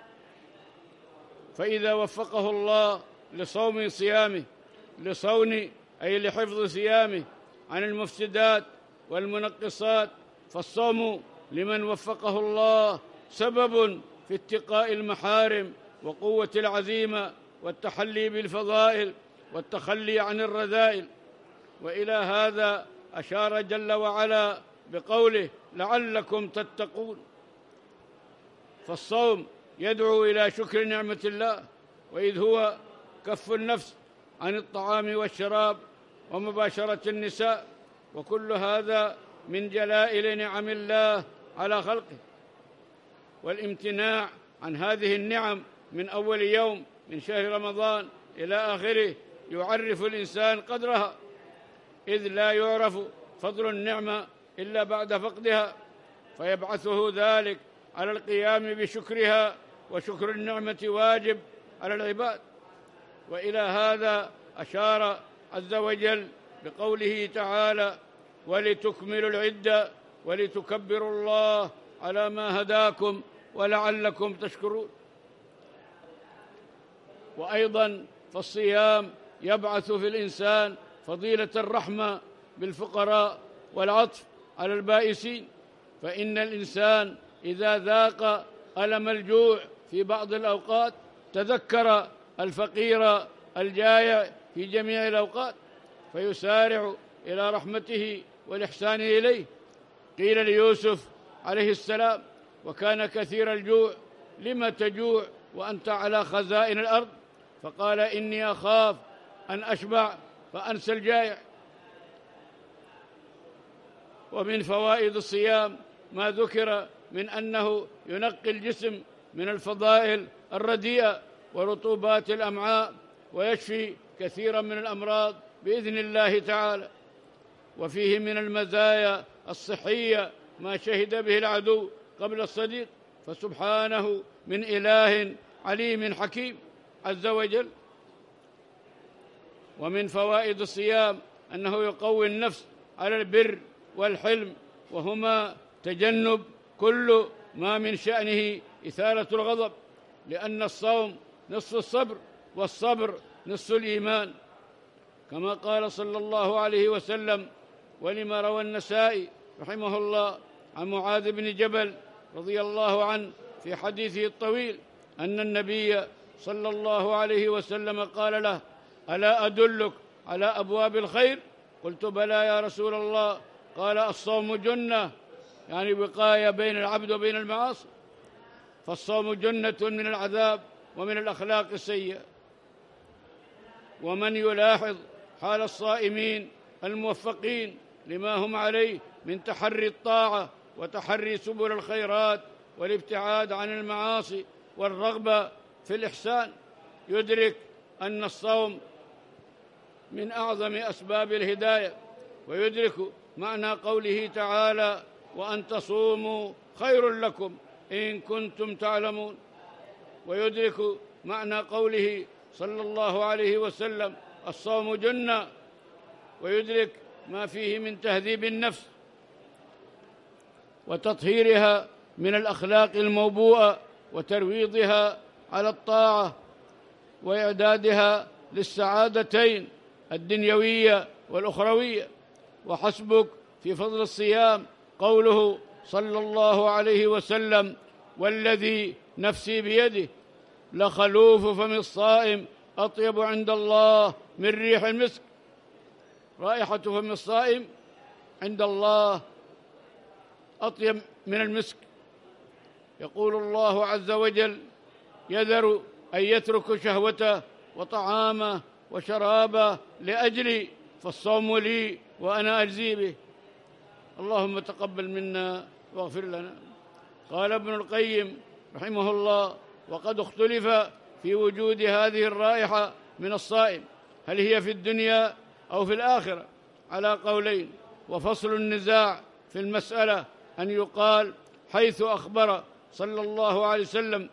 فإذا وفقه الله لصوم صيامه، لصون أي لحفظ صيامه عن المفسدات والمنقصات، فالصوم لمن وفقه الله سبب في اتقاء المحارم وقوة العزيمة والتحلي بالفضائل والتخلي عن الرذائل. وإلى هذا أشار جل وعلا بقوله: لعلكم تتقون. فالصوم يدعو إلى شكر نعمة الله، وإذ هو كف النفس عن الطعام والشراب ومباشرة النساء، وكل هذا من جلائل نعم الله على خلقه. والامتناع عن هذه النعم من أول يوم من شهر رمضان إلى آخره يعرف الإنسان قدرها، إذ لا يعرف فضل النعمة إلا بعد فقدها، فيبعثه ذلك على القيام بشكرها، وشكر النعمة واجب على العباد. وإلى هذا أشار عز وجل بقوله تعالى: ولتكملوا العدة ولتكبروا الله على ما هداكم ولعلكم تشكرون. وأيضا فالصيام يبعث في الإنسان فضيلة الرحمة بالفقراء والعطف على البائسين، فإن الإنسان إذا ذاق ألم الجوع في بعض الأوقات تذكر الفقير الجائع في جميع الأوقات، فيسارع إلى رحمته والإحسان إليه. قيل ليوسف عليه السلام: وكان كثير الجوع، لم تجوع وأنت على خزائن الأرض؟ فقال: إني أخاف أن أشبع فأنسى الجائع. ومن فوائد الصيام ما ذكر من أنه ينقي الجسم من الفضائل الرديئة ورطوبات الأمعاء، ويشفي كثيرا من الأمراض بإذن الله تعالى. وفيه من المزايا الصحية ما شهد به العدو قبل الصديق، فسبحانه من إله عليم حكيم عز وجل. ومن فوائد الصيام أنه يقوي النفس على البر والحلم، وهما تجنب كل ما من شأنه إثارة الغضب، لأن الصوم نصف الصبر، والصبر نصف الإيمان، كما قال صلى الله عليه وسلم. ولما روى النسائي رحمه الله عن معاذ بن جبل رضي الله عنه في حديثه الطويل أن النبي صلى الله عليه وسلم قال له: ألا أدلك على أبواب الخير؟ قلت: بلى يا رسول الله. قال: الصوم جنة، يعني وقاية بين العبد وبين المعاصي، فالصوم جنة من العذاب ومن الأخلاق السيئة. ومن يلاحظ حال الصائمين الموفقين لما هم عليه من تحري الطاعة وتحري سبل الخيرات والابتعاد عن المعاصي والرغبة في الإحسان، يدرك أن الصوم من أعظم أسباب الهداية، ويدرك معنى قوله تعالى: وأن تصوموا خير لكم إن كنتم تعلمون، ويدرك معنى قوله صلى الله عليه وسلم: الصوم جنة، ويدرك ما فيه من تهذيب النفس وتطهيرها من الأخلاق الموبوءة وترويضها على الطاعة وإعدادها للسعادتين الدنيوية والأخروية. وحسبك في فضل الصيام قوله صلى الله عليه وسلم: والذي نفسي بيده لخلوف فم الصائم أطيب عند الله من ريح المسك. رائحة فم الصائم عند الله أطيب من المسك. يقول الله عز وجل: يذر أن يترك شهوته وطعامه وشرابه لأجلي، فالصوم لي وأنا أجزي به. اللهم تقبل منا واغفر لنا. قال ابن القيم رحمه الله: وقد اختلف في وجود هذه الرائحة من الصائم، هل هي في الدنيا أو في الآخرة، على قولين. وفصل النزاع في المسألة أن يقال حيث أخبر صلى الله عليه وسلم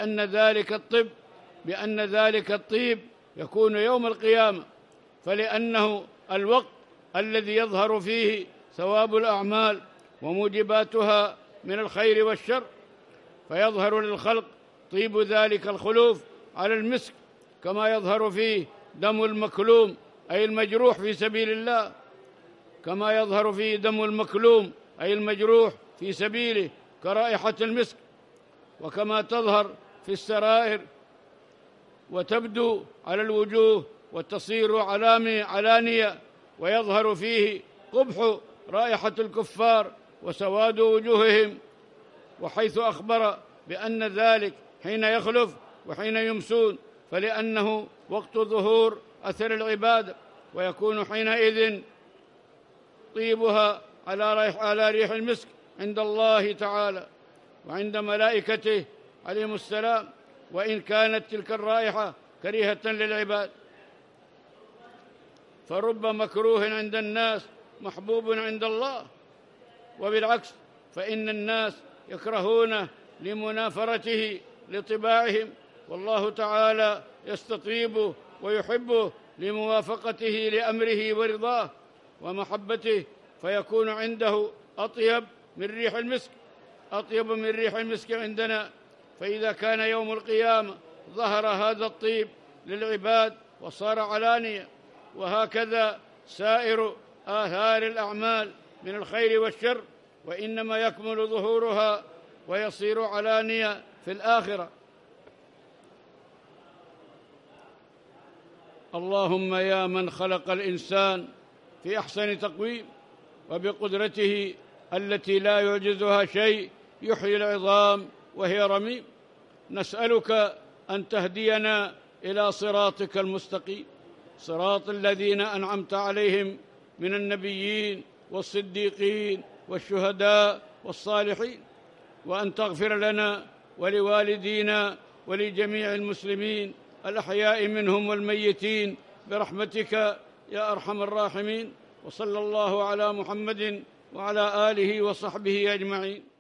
بأن ذلك الطيب يكون يوم القيامة، فلأنه الوقت الذي يظهر فيه ثواب الأعمال وموجباتها من الخير والشر، فيظهر للخلق طيب ذلك الخلوف على المسك، كما يظهر فيه دم المكلوم أي المجروح في سبيل الله، كما يظهر فيه دم المكلوم أي المجروح في سبيله كرائحة المسك، وكما تظهر في السرائر وتبدو على الوجوه وتصير علانية، ويظهر فيه قبح رائحة الكفار وسواد وجوههم. وحيث أخبر بأن ذلك حين يخلف وحين يمسون، فلأنه وقت ظهور أثر العبادة، ويكون حينئذ طيبها على ريح المسك عند الله تعالى وعند ملائكته عليهم السلام، وإن كانت تلك الرائحة كريهة للعباد. فرب مكروه عند الناس محبوب عند الله، وبالعكس فإن الناس يكرهونه لمنافرته لطباعهم، والله تعالى يستطيبه ويحبه لموافقته لأمره ورضاه ومحبته، فيكون عنده أطيب من ريح المسك عندنا. فإذا كان يوم القيامة ظهر هذا الطيب للعباد وصار علانية، وهكذا سائر آثار الأعمال من الخير والشر، وإنما يكمل ظهورها ويصير علانية في الآخرة. اللهم يا من خلق الإنسان في أحسن تقويم وبقدرته التي لا يعجزها شيء يحيي العظام وهي رميم، نسألك أن تهدينا إلى صراطك المستقيم، صراط الذين أنعمت عليهم من النبيين والصديقين والشهداء والصالحين، وأن تغفر لنا ولوالدينا ولجميع المسلمين الأحياء منهم والميتين برحمتك يا أرحم الراحمين. وصلى الله على محمد وعلى آله وصحبه أجمعين.